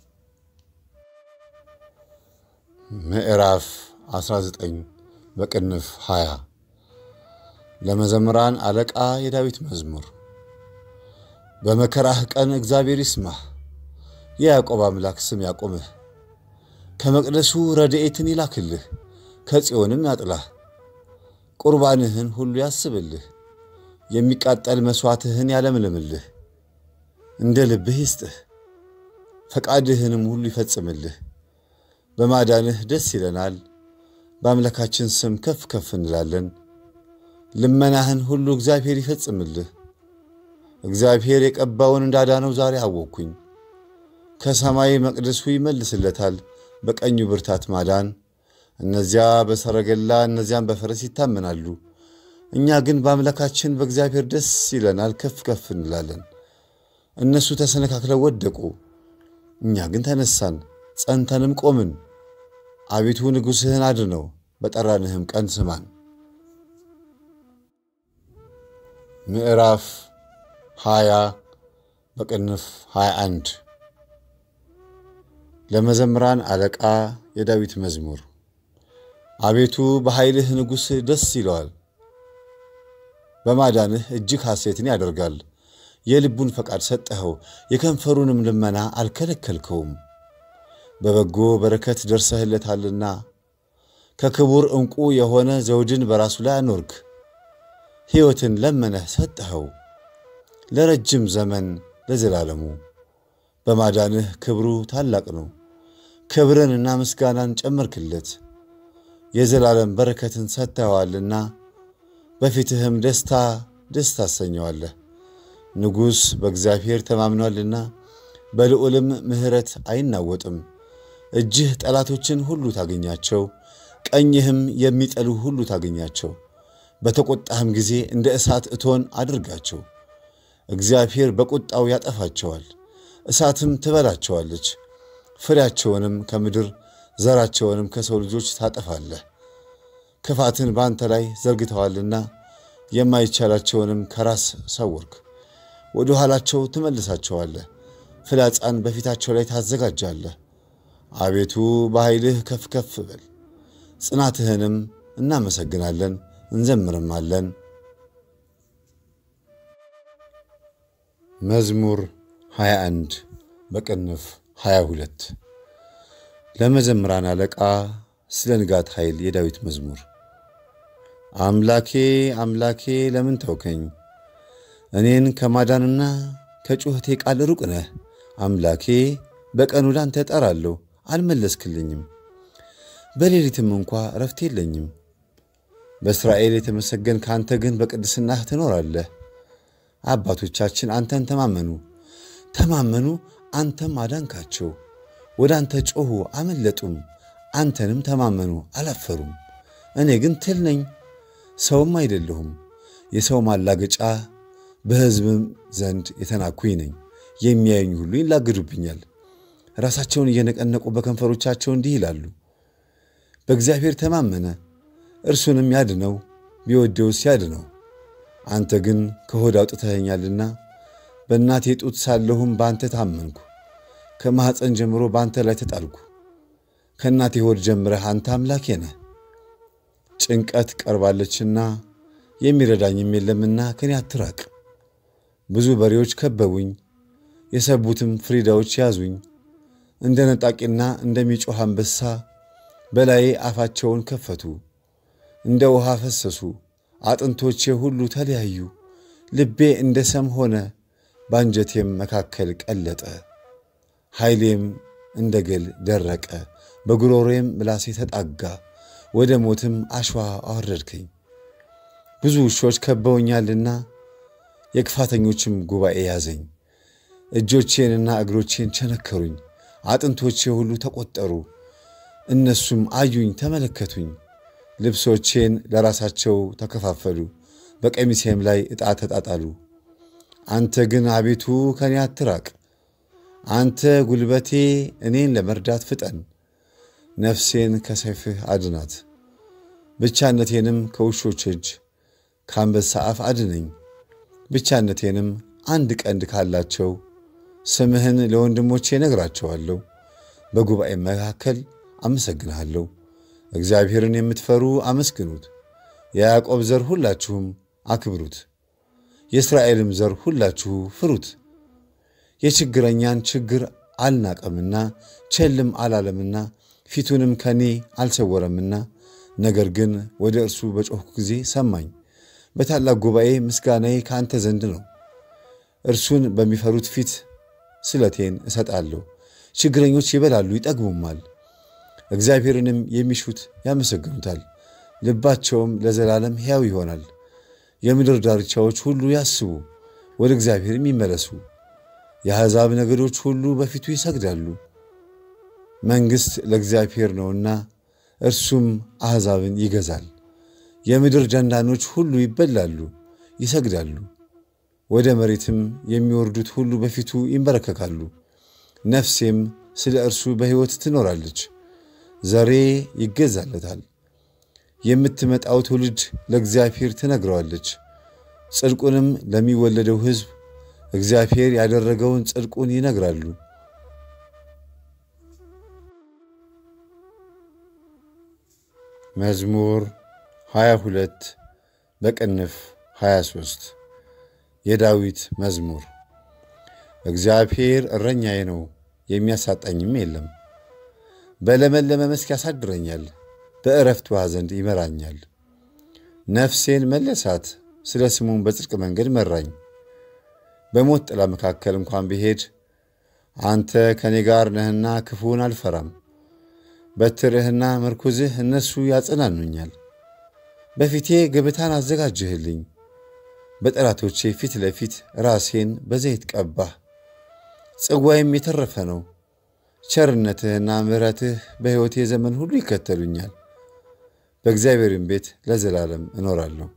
ምዕራፍ 19 በቅንፍ 20 ለመዘምራን አለቃ የዳዊት መዝሙር። በመከራህ ቀን እግዚአብሔር ይስማህ፣ የያዕቆብ አምላክ ስም ያቆምህ። ከመቅደሱ ረድኤትን ይላክልህ፣ ከጽዮንም ያጥላህ። ቁርባንህን ሁሉ ያስብልህ፣ የሚቃጠል መሥዋዕትህን ያለምልምልህ። እንደ ልብህ ይስጥህ፣ ፈቃድህንም ሁሉ ይፈጽምልህ። በማዳንህ ደስ ይለናል፣ በአምላካችን ስም ከፍ ከፍ እንላለን። ልመናህን ሁሉ እግዚአብሔር ይፈጽምልህ። እግዚአብሔር የቀባውን እንዳዳነው ዛሬ አወቅኩኝ። ከሰማይ መቅደሱ ይመልስለታል በቀኙ ብርታት ማዳን። እነዚያ በሰረገላ እነዚያም በፈረስ ይታመናሉ፣ እኛ ግን በአምላካችን በእግዚአብሔር ደስ ይለናል፣ ከፍ ከፍ እንላለን። እነሱ ተሰነካክለው ወደቁ፣ እኛ ግን ተነሳን፣ ጸንተንም ቆምን። አቤቱ ንጉሥህን አድነው፣ በጠራንህም ቀን ስማን። ምዕራፍ 20 በቅንፍ 21 ለመዘምራን አለቃ የዳዊት መዝሙር። አቤቱ በኃይልህ ንጉሥ ደስ ይለዋል፣ በማዳንህ እጅግ ሐሴትን ያደርጋል። የልቡን ፈቃድ ሰጠኸው፣ የከንፈሩንም ልመና አልከለከልከውም። በበጎ በረከት ደርሰህለታልና ከክቡር ዕንቁ የሆነ ዘውድን በራሱ ላይ አኖርክ። ሕይወትን ለመነህ ሰጠኸው፣ ለረጅም ዘመን ለዘላለሙ። በማዳንህ ክብሩ ታላቅ ነው፣ ክብርንና ምስጋናን ጨመርክለት። የዘላለም በረከትን ሰጥተኸዋልና በፊትህም ደስታ አሰኘዋለህ። ንጉሥ በእግዚአብሔር ተማምኗልና በልዑልም ምሕረት አይናወጥም። እጅህ ጠላቶችን ሁሉ ታገኛቸው፣ ቀኝህም የሚጠሉ ሁሉ ታገኛቸው። በተቆጣህም ጊዜ እንደ እሳት እቶን አድርጋቸው። እግዚአብሔር በቁጣው ያጠፋቸዋል፣ እሳትም ትበላቸዋለች። ፍሬያቸውንም ከምድር ዘራቸውንም ከሰው ልጆች ታጠፋለህ። ክፋትን በአንተ ላይ ዘርግተዋልና የማይቻላቸውንም ከራስ ሰወርክ። ወደ ኋላቸው ትመልሳቸዋለህ፣ ፍላጻን በፊታቸው ላይ ታዘጋጃለህ። አቤቱ በኃይልህ ከፍ ከፍ በል፣ ጽናትህንም እናመሰግናለን እንዘምርማለን። መዝሙር 21 በቅንፍ 22 ለመዘምራን አለቃ ስለ ንጋት ኃይል የዳዊት መዝሙር። አምላኬ አምላኬ ለምን ተውከኝ? እኔን ከማዳንና ከጩኸቴ ቃል ሩቅ ነህ። አምላኬ በቀኑ ላንተ እጠራለሁ፣ አልመለስክልኝም። በሌሊትም እንኳ ረፍት የለኝም። በእስራኤል የተመሰገንክ አንተ ግን በቅድስናህ ትኖራለህ። አባቶቻችን አንተን ተማመኑ፣ አንተም አዳንካቸው። ወደ አንተ ጮኹ አመለጡም፣ አንተንም ተማመኑ አላፈሩም። እኔ ግን ትል ነኝ፣ ሰውም አይደለሁም፣ የሰው ማላገጫ፣ በሕዝብም ዘንድ የተናኩኝ ነኝ። የሚያዩኝ ሁሉ ይላገዱብኛል። ራሳቸውን እየነቀነቁ በከንፈሮቻቸው እንዲህ ይላሉ፣ በእግዚአብሔር ተማመነ፣ እርሱንም ያድነው፣ ቢወደውስ ያድነው። አንተ ግን ከሆድ አውጥተኸኛልና በእናቴ ጡት ሳለሁም በአንተ ታመንኩ። ከማኅፀን ጀምሮ በአንተ ላይ ተጣልኩ። ከእናቴ ሆድ ጀምረህ አንተ አምላኬ ነህ። ጭንቀት ቀርባለችና የሚረዳኝም የለምና ከኔ አትራቅ። ብዙ በሬዎች ከበቡኝ፣ የሰቡትም ፍሪዳዎች ያዙኝ። እንደ ነጣቂና እንደሚጮህ አንበሳ በላዬ አፋቸውን ከፈቱ። እንደ ውሃ ፈሰሱ፣ አጥንቶቼ ሁሉ ተለያዩ። ልቤ እንደ ሰም ሆነ፣ ባንጀቴም መካከል ቀለጠ። ኃይሌም እንደ ገል ደረቀ፣ በጉሮሮዬም ምላሴ ተጣጋ። ወደ ሞትም አሸዋ አወረድከኝ። ብዙ ውሾች ከበውኛልና የክፋተኞችም ጉባኤ ያዘኝ። እጆቼንና እግሮቼን ቸነከሩኝ፣ አጥንቶቼ ሁሉ ተቆጠሩ። እነሱም አዩኝ ተመለከቱኝ። ልብሶቼን ለራሳቸው ተከፋፈሉ፣ በቀሚሴም ላይ ዕጣ ተጣጣሉ። አንተ ግን አቤቱ ከኔ አትራቅ። አንተ ጉልበቴ፣ እኔን ለመርዳት ፍጠን። ነፍሴን ከሰይፍህ አድናት፣ ብቻነቴንም ከውሾች እጅ ከአንበሳ አፍ አድነኝ። ብቻነቴንም አንድ ቀንድ ካላቸው ስምህን ለወንድሞቼ ነግራቸዋለሁ። በጉባኤ መካከል አመሰግንሃለሁ። እግዚአብሔርን የምትፈሩ አመስግኑት፣ የያዕቆብ ዘር ሁላችሁም አክብሩት፣ የእስራኤልም ዘር ሁላችሁ ፍሩት። የችግረኛን ችግር አልናቀምና ቸልም አላለምና ፊቱንም ከኔ አልሰወረምና፣ ነገር ግን ወደ እርሱ በጮኽኩ ጊዜ ሰማኝ። በታላቅ ጉባኤ ምስጋናዬ ከአንተ ዘንድ ነው። እርሱን በሚፈሩት ፊት ስለቴን እሰጣለሁ። ችግረኞች ይበላሉ ይጠግቡማል፣ እግዚአብሔርንም የሚሹት ያመሰግኑታል። ልባቸውም ለዘላለም ሕያው ይሆናል። የምድር ዳርቻዎች ሁሉ ያስቡ፣ ወደ እግዚአብሔርም ይመለሱ። የአሕዛብ ነገዶች ሁሉ በፊቱ ይሰግዳሉ። መንግሥት ለእግዚአብሔር ነውና እርሱም አሕዛብን ይገዛል። የምድር ደንዳኖች ሁሉ ይበላሉ ይሰግዳሉ። ወደ መሬትም የሚወርዱት ሁሉ በፊቱ ይንበረከካሉ። ነፍሴም ስለ እርሱ በሕይወት ትኖራለች። ዘሬ ይገዛለታል። የምትመጣው ትውልድ ለእግዚአብሔር ትነግረዋለች። ጽድቁንም ለሚወለደው ሕዝብ እግዚአብሔር ያደረገውን ጽድቁን ይነግራሉ። መዝሙር 22 በቅንፍ 23 የዳዊት መዝሙር። እግዚአብሔር እረኛዬ ነው፣ የሚያሳጣኝም የለም። በለመለመ መስክ ያሳድረኛል፣ በዕረፍት ውኃ ዘንድ ይመራኛል። ነፍሴን መለሳት፣ ስለ ስሙም በጽድቅ መንገድ መራኝ። በሞት ጥላ መካከል እንኳን ብሄድ አንተ ከኔ ጋር ነህና ክፉን አልፈራም። በትርህና ምርኩዝህ እነሱ ያጸናኑኛል። በፊቴ ገበታን አዘጋጀህልኝ። በጠላቶቼ ፊት ለፊት ራሴን በዘይት ቀባህ። ጽዋዬም የተረፈ ነው። ቸርነትህና ምሕረትህ በሕይወቴ ዘመን ሁሉ ይከተሉኛል። በእግዚአብሔርም ቤት ለዘላለም እኖራለሁ።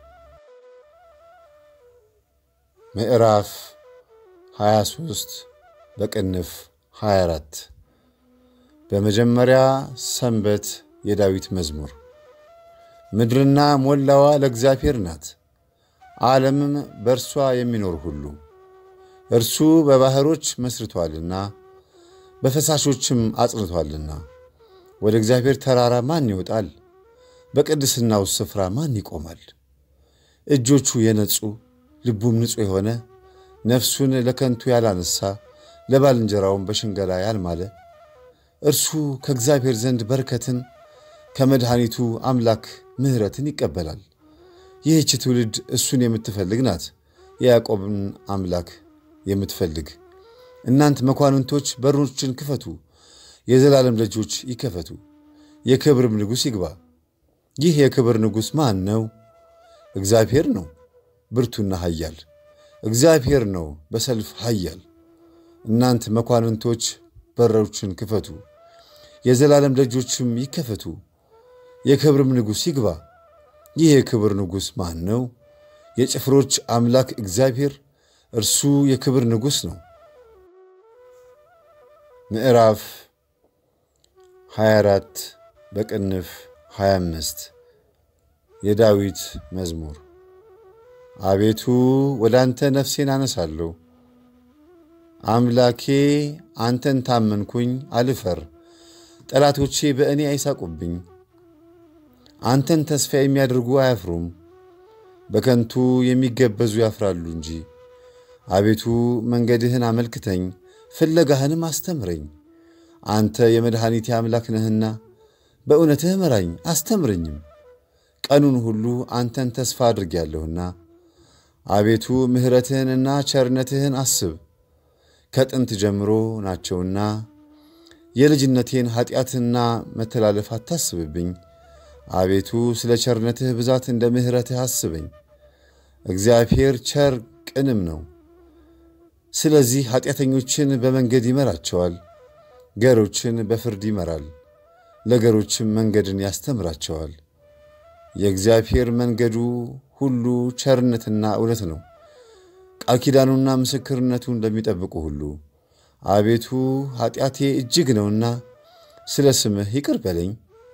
ምዕራፍ 23 በቅንፍ 24 በመጀመሪያ ሰንበት የዳዊት መዝሙር። ምድርና ሞላዋ ለእግዚአብሔር ናት፣ ዓለምም በእርሷ የሚኖር ሁሉ። እርሱ በባሕሮች መስርቶአልና በፈሳሾችም አጽንቶአልና። ወደ እግዚአብሔር ተራራ ማን ይወጣል? በቅድስናው ስፍራ ማን ይቆማል? እጆቹ የነጹ ልቡም ንጹሕ የሆነ ነፍሱን ለከንቱ ያላነሳ ለባልንጀራውም በሽንገላ ያልማለ እርሱ ከእግዚአብሔር ዘንድ በረከትን ከመድኃኒቱ አምላክ ምሕረትን ይቀበላል። ይህች ትውልድ እሱን የምትፈልግ ናት፣ የያዕቆብን አምላክ የምትፈልግ። እናንት መኳንንቶች በሮችን ክፈቱ፣ የዘላለም ደጆች ይከፈቱ፣ የክብርም ንጉሥ ይግባ። ይህ የክብር ንጉሥ ማን ነው? እግዚአብሔር ነው፣ ብርቱና ኃያል። እግዚአብሔር ነው በሰልፍ ኃያል። እናንት መኳንንቶች በሮችን ክፈቱ፣ የዘላለም ደጆችም ይከፈቱ፣ የክብርም ንጉሥ ይግባ። ይህ የክብር ንጉሥ ማን ነው? የጭፍሮች አምላክ እግዚአብሔር፣ እርሱ የክብር ንጉሥ ነው። ምዕራፍ 24 በቅንፍ 25 የዳዊት መዝሙር። አቤቱ ወደ አንተ ነፍሴን አነሳለሁ። አምላኬ አንተን ታመንኩኝ፣ አልፈር። ጠላቶቼ በእኔ አይሳቁብኝ። አንተን ተስፋ የሚያደርጉ አያፍሩም፣ በከንቱ የሚገበዙ ያፍራሉ እንጂ። አቤቱ መንገድህን አመልክተኝ፣ ፍለጋህንም አስተምረኝ። አንተ የመድኃኒቴ አምላክ ነህና በእውነትህ ምራኝ አስተምረኝም። ቀኑን ሁሉ አንተን ተስፋ አድርጌያለሁና። አቤቱ ምሕረትህንና ቸርነትህን አስብ፣ ከጥንት ጀምሮ ናቸውና። የልጅነቴን ኃጢአትና መተላለፍ አታስብብኝ። አቤቱ ስለ ቸርነትህ ብዛት እንደ ምሕረትህ አስበኝ። እግዚአብሔር ቸር ቅንም ነው። ስለዚህ ኃጢአተኞችን በመንገድ ይመራቸዋል፣ ገሮችን በፍርድ ይመራል፣ ለገሮችም መንገድን ያስተምራቸዋል። የእግዚአብሔር መንገዱ ሁሉ ቸርነትና እውነት ነው፣ ቃል ኪዳኑና ምስክርነቱን ለሚጠብቁ ሁሉ። አቤቱ ኃጢአቴ እጅግ ነውና ስለ ስምህ ይቅር በለኝ።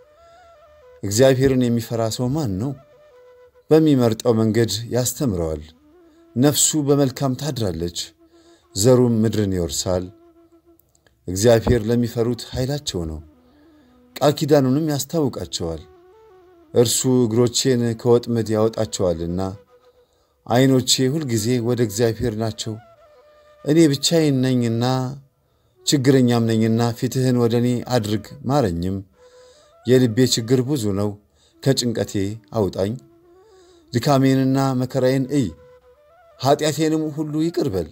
እግዚአብሔርን የሚፈራ ሰው ማን ነው? በሚመርጠው መንገድ ያስተምረዋል። ነፍሱ በመልካም ታድራለች፣ ዘሩም ምድርን ይወርሳል። እግዚአብሔር ለሚፈሩት ኃይላቸው ነው፣ ቃል ኪዳኑንም ያስታውቃቸዋል። እርሱ እግሮቼን ከወጥመድ ያወጣቸዋልና። ዓይኖቼ ሁልጊዜ ወደ እግዚአብሔር ናቸው። እኔ ብቻዬን ነኝና ችግረኛም ነኝና ፊትህን ወደ እኔ አድርግ ማረኝም። የልቤ ችግር ብዙ ነው፣ ከጭንቀቴ አውጣኝ። ድካሜንና መከራዬን እይ፣ ኃጢአቴንም ሁሉ ይቅር በል።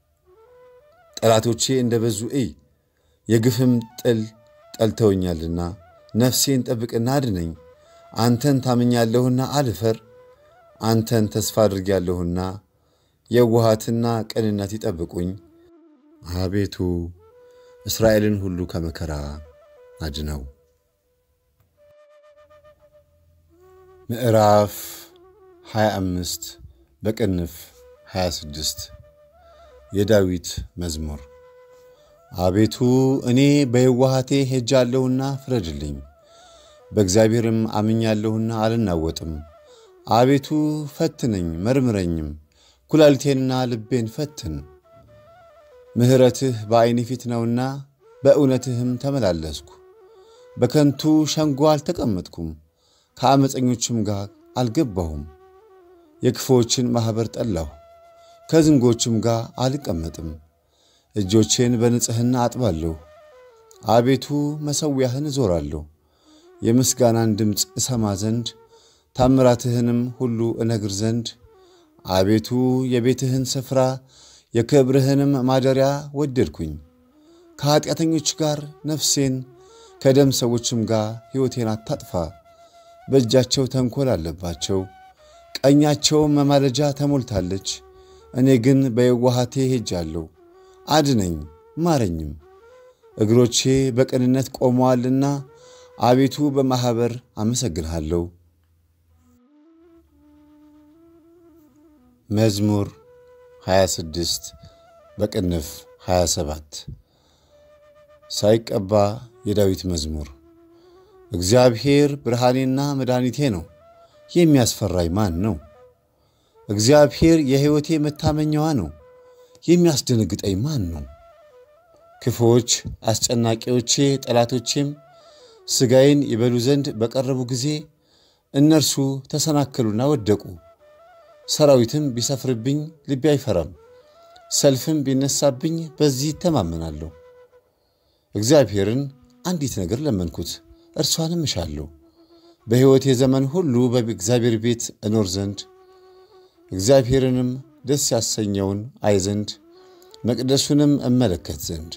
ጠላቶቼ እንደ በዙ እይ፣ የግፍም ጥል ጠልተውኛልና። ነፍሴን ጠብቅና አድነኝ። አንተን ታምኛለሁና አልፈር። አንተን ተስፋ አድርጌያለሁና የዋሃትና ቅንነት ይጠብቁኝ። አቤቱ እስራኤልን ሁሉ ከመከራ አድነው። ምዕራፍ 25 በቅንፍ 26 የዳዊት መዝሙር። አቤቱ እኔ በየዋሃቴ ሄጃለሁና ፍረድልኝ፣ በእግዚአብሔርም አምኛለሁና አልናወጥም። አቤቱ ፈትነኝ መርምረኝም፣ ኩላሊቴንና ልቤን ፈትን። ምሕረትህ በዓይኔ ፊት ነውና በእውነትህም ተመላለስኩ። በከንቱ ሸንጎ አልተቀመጥኩም፣ ከአመፀኞችም ጋር አልገባሁም። የክፉዎችን ማኅበር ጠላሁ፣ ከዝንጎችም ጋር አልቀመጥም። እጆቼን በንጽሕና አጥባለሁ። አቤቱ መሠዊያህን እዞራለሁ፣ የምስጋናን ድምፅ እሰማ ዘንድ ታምራትህንም ሁሉ እነግር ዘንድ። አቤቱ የቤትህን ስፍራ የክብርህንም ማደሪያ ወደድኩኝ። ከኃጢአተኞች ጋር ነፍሴን ከደም ሰዎችም ጋር ሕይወቴን አታጥፋ። በእጃቸው ተንኮል አለባቸው፣ ቀኛቸውም መማለጃ ተሞልታለች። እኔ ግን በየዋሃቴ ሄጃለሁ። አድነኝ ማረኝም። እግሮቼ በቅንነት ቆመዋልና አቤቱ በማኅበር አመሰግንሃለሁ። መዝሙር 26 በቅንፍ 27 ሳይቀባ የዳዊት መዝሙር። እግዚአብሔር ብርሃኔና መድኃኒቴ ነው፣ የሚያስፈራኝ ማን ነው? እግዚአብሔር የሕይወቴ መታመኛዋ ነው፣ የሚያስደነግጠኝ ማን ነው? ክፉዎች አስጨናቂዎቼ ጠላቶቼም ሥጋዬን ይበሉ ዘንድ በቀረቡ ጊዜ እነርሱ ተሰናከሉና ወደቁ። ሰራዊትም ቢሰፍርብኝ ልቤ አይፈራም፣ ሰልፍም ቢነሳብኝ በዚህ እተማመናለሁ። እግዚአብሔርን አንዲት ነገር ለመንኩት፣ እርሷንም እሻለሁ፣ በሕይወቴ ዘመን ሁሉ በእግዚአብሔር ቤት እኖር ዘንድ እግዚአብሔርንም ደስ ያሰኘውን አይ ዘንድ መቅደሱንም እመለከት ዘንድ።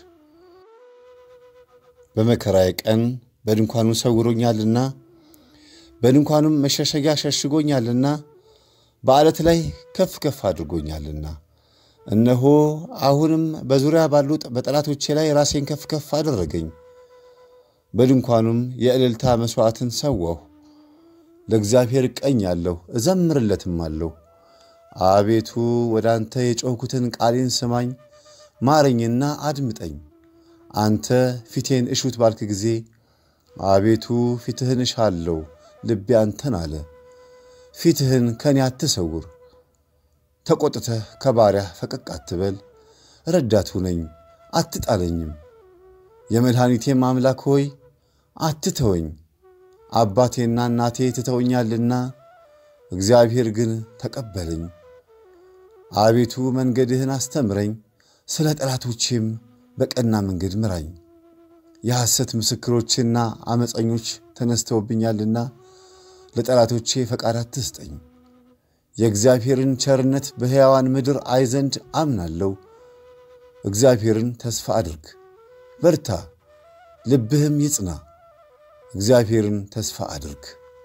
በመከራዬ ቀን በድንኳኑ ሰውሮኛልና በድንኳኑም መሸሸጊያ ሸሽጎኛልና በዓለት ላይ ከፍ ከፍ አድርጎኛልና። እነሆ አሁንም በዙሪያ ባሉ በጠላቶቼ ላይ ራሴን ከፍ ከፍ አደረገኝ። በድንኳኑም የእልልታ መሥዋዕትን ሰዋሁ። ለእግዚአብሔር እቀኛለሁ እዘምርለትም አለሁ። አቤቱ ወደ አንተ የጮኽኩትን ቃሌን ስማኝ፣ ማረኝና አድምጠኝ። አንተ ፊቴን እሹት ባልክ ጊዜ አቤቱ ፊትህን እሻለሁ፣ ልቤ አንተን አለ። ፊትህን ከኔ አትሰውር፣ ተቆጥተህ ከባሪያህ ፈቀቅ አትበል። ረዳት ሁነኝ አትጣለኝም። የመድኃኒቴም አምላክ ሆይ አትተወኝ። አባቴና እናቴ ትተውኛልና እግዚአብሔር ግን ተቀበለኝ። አቤቱ መንገድህን አስተምረኝ፣ ስለ ጠላቶቼም በቀና መንገድ ምራኝ። የሐሰት ምስክሮችና ዓመፀኞች ተነስተውብኛልና ለጠላቶቼ ፈቃድ አትስጠኝ። የእግዚአብሔርን ቸርነት በሕያዋን ምድር አይ ዘንድ አምናለሁ። እግዚአብሔርን ተስፋ አድርግ፣ በርታ፣ ልብህም ይጽና። እግዚአብሔርን ተስፋ አድርግ።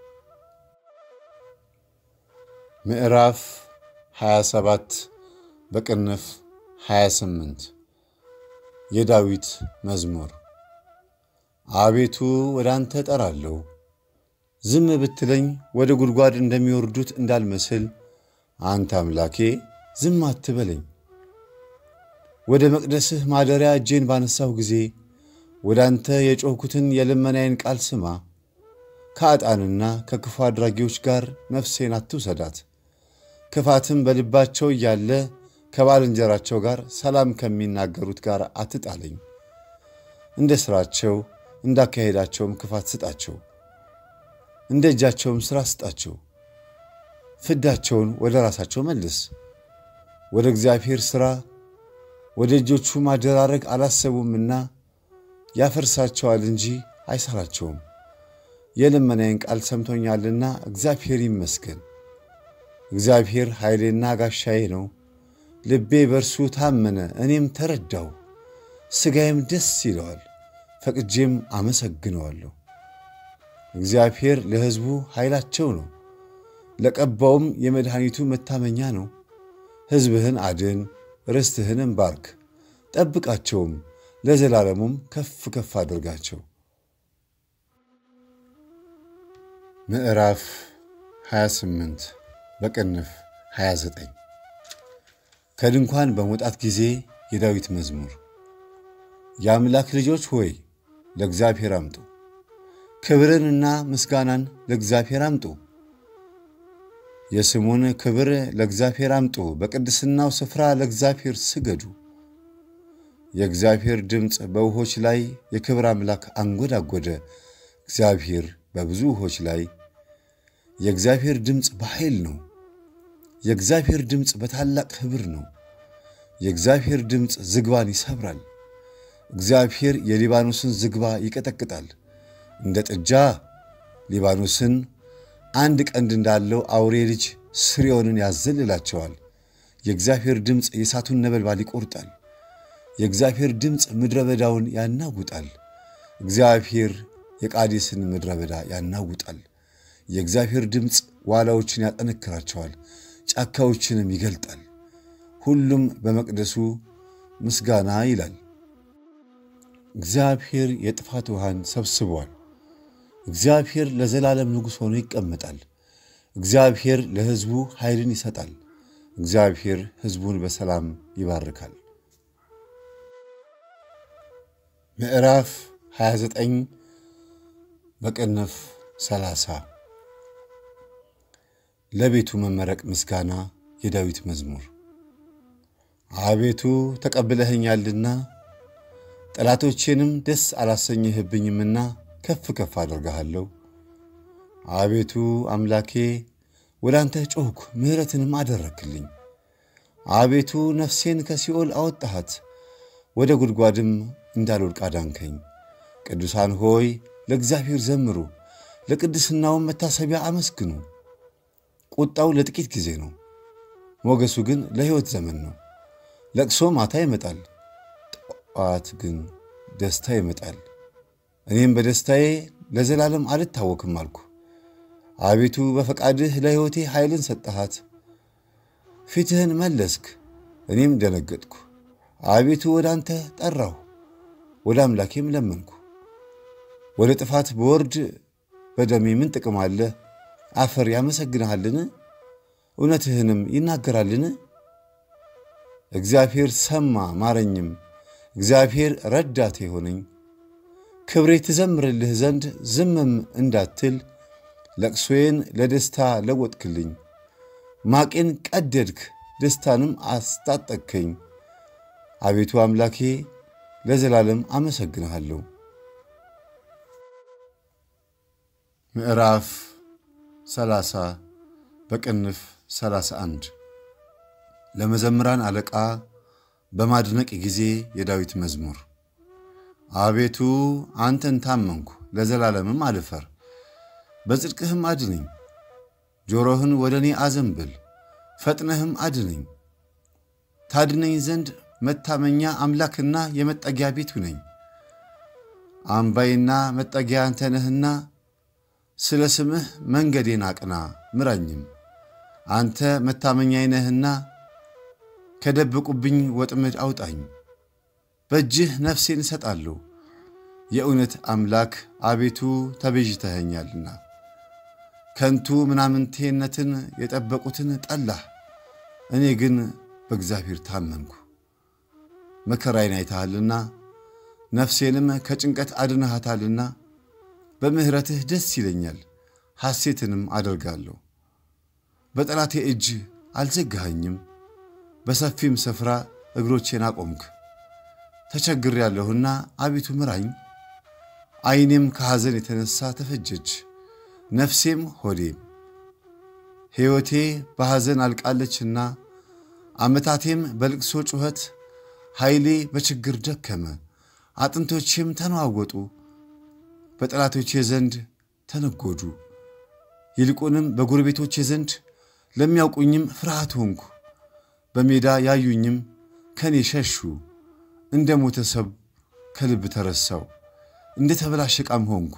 ምዕራፍ 27 በቅንፍ 28 የዳዊት መዝሙር። አቤቱ ወደ አንተ እጠራለሁ፣ ዝም ብትለኝ ወደ ጉድጓድ እንደሚወርዱት እንዳልመስል አንተ አምላኬ ዝም አትበለኝ። ወደ መቅደስህ ማደሪያ እጄን ባነሳሁ ጊዜ ወደ አንተ የጮኽኩትን የልመናዬን ቃል ስማ። ከአጣንና ከክፉ አድራጊዎች ጋር ነፍሴን አትውሰዳት። ክፋትም በልባቸው እያለ ከባልንጀራቸው ጋር ሰላም ከሚናገሩት ጋር አትጣለኝ። እንደ ሥራቸው እንዳካሄዳቸውም ክፋት ስጣቸው፣ እንደ እጃቸውም ሥራ ስጣቸው። ፍዳቸውን ወደ ራሳቸው መልስ። ወደ እግዚአብሔር ሥራ ወደ እጆቹ ማደራረግ አላሰቡምና ያፈርሳቸዋል እንጂ አይሠራቸውም። የልመናዬን ቃል ሰምቶኛልና እግዚአብሔር ይመስገን። እግዚአብሔር ኃይሌና ጋሻዬ ነው። ልቤ በእርሱ ታመነ፣ እኔም ተረዳሁ። ሥጋዬም ደስ ይለዋል፣ ፈቅጄም አመሰግነዋለሁ። እግዚአብሔር ለሕዝቡ ኃይላቸው ነው፣ ለቀባውም የመድኃኒቱ መታመኛ ነው። ሕዝብህን አድን፣ ርስትህንም ባርክ፣ ጠብቃቸውም፣ ለዘላለሙም ከፍ ከፍ አድርጋቸው። ምዕራፍ 28 በቅንፍ 29 ከድንኳን በመውጣት ጊዜ የዳዊት መዝሙር። የአምላክ ልጆች ሆይ ለእግዚአብሔር አምጡ፣ ክብርንና ምስጋናን ለእግዚአብሔር አምጡ። የስሙን ክብር ለእግዚአብሔር አምጡ፣ በቅድስናው ስፍራ ለእግዚአብሔር ስገዱ። የእግዚአብሔር ድምፅ በውሆች ላይ የክብር አምላክ አንጎዳጎደ። እግዚአብሔር በብዙ ውሆች ላይ። የእግዚአብሔር ድምፅ በኃይል ነው። የእግዚአብሔር ድምፅ በታላቅ ኅብር ነው። የእግዚአብሔር ድምፅ ዝግባን ይሰብራል። እግዚአብሔር የሊባኖስን ዝግባ ይቀጠቅጣል። እንደ ጥጃ ሊባኖስን አንድ ቀንድ እንዳለው አውሬ ልጅ ስርዮንን ያዘልላቸዋል። የእግዚአብሔር ድምፅ የእሳቱን ነበልባል ይቆርጣል። የእግዚአብሔር ድምፅ ምድረ በዳውን ያናውጣል። እግዚአብሔር የቃዴስን ምድረ በዳ ያናውጣል። የእግዚአብሔር ድምፅ ዋላዎችን ያጠነክራቸዋል፣ ጫካዎችንም ይገልጣል። ሁሉም በመቅደሱ ምስጋና ይላል። እግዚአብሔር የጥፋት ውሃን ሰብስቧል። እግዚአብሔር ለዘላለም ንጉሥ ሆኖ ይቀመጣል። እግዚአብሔር ለሕዝቡ ኃይልን ይሰጣል። እግዚአብሔር ሕዝቡን በሰላም ይባርካል። ምዕራፍ 29 በቅንፍ 30 ለቤቱ መመረቅ ምስጋና የዳዊት መዝሙር። አቤቱ ተቀብለኸኛልና ጠላቶቼንም ደስ አላሰኘህብኝምና ከፍ ከፍ አደርግሃለሁ። አቤቱ አምላኬ ወደ አንተ ጮኽኩ፣ ምሕረትንም አደረግክልኝ። አቤቱ ነፍሴን ከሲኦል አወጣሃት፣ ወደ ጉድጓድም እንዳልወድቅ አዳንከኝ። ቅዱሳን ሆይ ለእግዚአብሔር ዘምሩ፣ ለቅድስናውም መታሰቢያ አመስግኑ። ቁጣው ለጥቂት ጊዜ ነው፣ ሞገሱ ግን ለሕይወት ዘመን ነው። ለቅሶ ማታ ይመጣል፣ ጠዋት ግን ደስታ ይመጣል። እኔም በደስታዬ ለዘላለም አልታወክም አልኩ። አቤቱ በፈቃድህ ለሕይወቴ ኃይልን ሰጠሃት። ፊትህን መለስክ፣ እኔም ደነገጥኩ። አቤቱ ወደ አንተ ጠራሁ፣ ወደ አምላኬም ለመንኩ። ወደ ጥፋት በወርድ በደሜ ምን ጥቅም አለ? አፈር ያመሰግንሃልን? እውነትህንም ይናገራልን? እግዚአብሔር ሰማ ማረኝም፣ እግዚአብሔር ረዳቴ ሆነኝ። ክብሬ ትዘምርልህ ዘንድ ዝምም እንዳትል ለቅሶዬን ለደስታ ለወጥክልኝ። ማቄን ቀደድክ፣ ደስታንም አስታጠቅከኝ። አቤቱ አምላኬ ለዘላለም አመሰግንሃለሁ። ምዕራፍ 30 በቅንፍ 31 ለመዘምራን አለቃ በማድነቅ ጊዜ የዳዊት መዝሙር። አቤቱ አንተን ታመንኩ፣ ለዘላለምም አልፈር። በጽድቅህም አድነኝ። ጆሮህን ወደ እኔ አዘንብል፣ ፈጥነህም አድነኝ። ታድነኝ ዘንድ መታመኛ አምላክና የመጠጊያ ቤቱ ነኝ። አምባይና መጠጊያ አንተ ነህና ስለ ስምህ መንገዴን አቅና ምራኝም። አንተ መታመኛዬ ነህና ከደበቁብኝ ወጥመድ አውጣኝ። በእጅህ ነፍሴን እሰጣለሁ። የእውነት አምላክ አቤቱ ተቤዥተኸኛልና። ከንቱ ምናምንቴነትን የጠበቁትን ጠላህ፣ እኔ ግን በእግዚአብሔር ታመንኩ። መከራዬን አይተሃልና ነፍሴንም ከጭንቀት አድነሃታልና። በምሕረትህ ደስ ይለኛል፣ ሐሴትንም አደርጋለሁ። በጠላቴ እጅ አልዘጋኸኝም፣ በሰፊም ስፍራ እግሮቼን አቆምክ። ተቸግሬአለሁና አቤቱ ምራኝ። ዓይኔም ከሐዘን የተነሣ ተፈጀች፣ ነፍሴም ሆዴም። ሕይወቴ በሐዘን አልቃለችና ዓመታቴም በልቅሶ ጩኸት። ኃይሌ በችግር ደከመ፣ አጥንቶቼም ተነዋወጡ። በጠላቶቼ ዘንድ ተነጎዱ፣ ይልቁንም በጎረቤቶቼ ዘንድ ለሚያውቁኝም ፍርሃት ሆንኩ። በሜዳ ያዩኝም ከኔ ሸሹ። እንደ ሞተ ሰብ ከልብ ተረሳው፣ እንደ ተበላሸ ዕቃም ሆንኩ።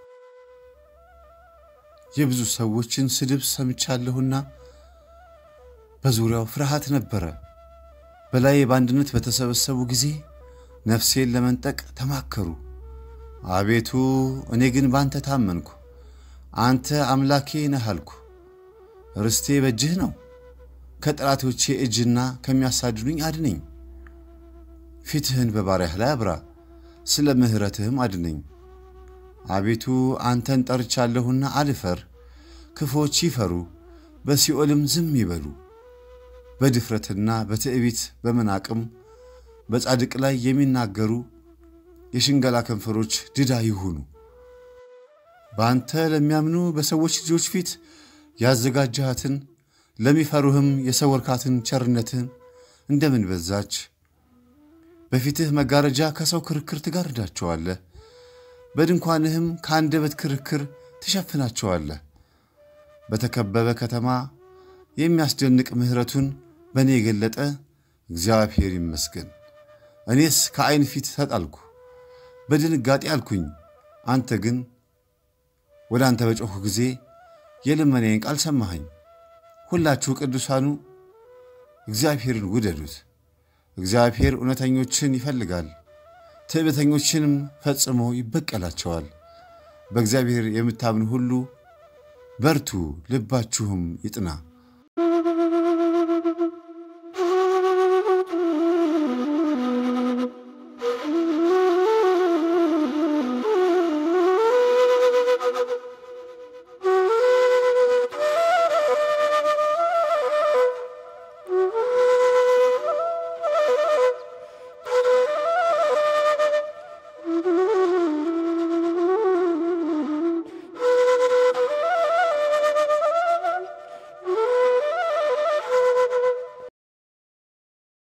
የብዙ ሰዎችን ስድብ ሰምቻለሁና በዙሪያው ፍርሃት ነበረ። በላይ በአንድነት በተሰበሰቡ ጊዜ ነፍሴን ለመንጠቅ ተማከሩ። አቤቱ እኔ ግን ባንተ ታመንኩ፣ አንተ አምላኬ ነህ አልኩ። ርስቴ በእጅህ ነው፣ ከጠላቶቼ እጅና ከሚያሳድዱኝ አድነኝ። ፊትህን በባሪያህ ላይ አብራ፣ ስለ ምሕረትህም አድነኝ። አቤቱ አንተን ጠርቻለሁና አልፈር። ክፉዎች ይፈሩ፣ በሲኦልም ዝም ይበሉ። በድፍረትና በትዕቢት በመናቅም በጻድቅ ላይ የሚናገሩ የሽንገላ ከንፈሮች ድዳ ይሁኑ። በአንተ ለሚያምኑ በሰዎች ልጆች ፊት ያዘጋጀሃትን ለሚፈሩህም የሰወርካትን ቸርነትህን እንደምን በዛች! በፊትህ መጋረጃ ከሰው ክርክር ትጋርዳቸዋለህ፣ በድንኳንህም ከአንደበት ክርክር ትሸፍናቸዋለህ። በተከበበ ከተማ የሚያስደንቅ ምሕረቱን በእኔ የገለጠ እግዚአብሔር ይመስገን። እኔስ ከዓይን ፊት ተጣልኩ፣ በድንጋጤ አልኩኝ። አንተ ግን ወደ አንተ በጮኽሁ ጊዜ የልመናዬን ቃል ሰማኸኝ። ሁላችሁ ቅዱሳኑ እግዚአብሔርን ውደዱት። እግዚአብሔር እውነተኞችን ይፈልጋል፣ ትዕቢተኞችንም ፈጽሞ ይበቀላቸዋል። በእግዚአብሔር የምታምኑ ሁሉ በርቱ፣ ልባችሁም ይጥና።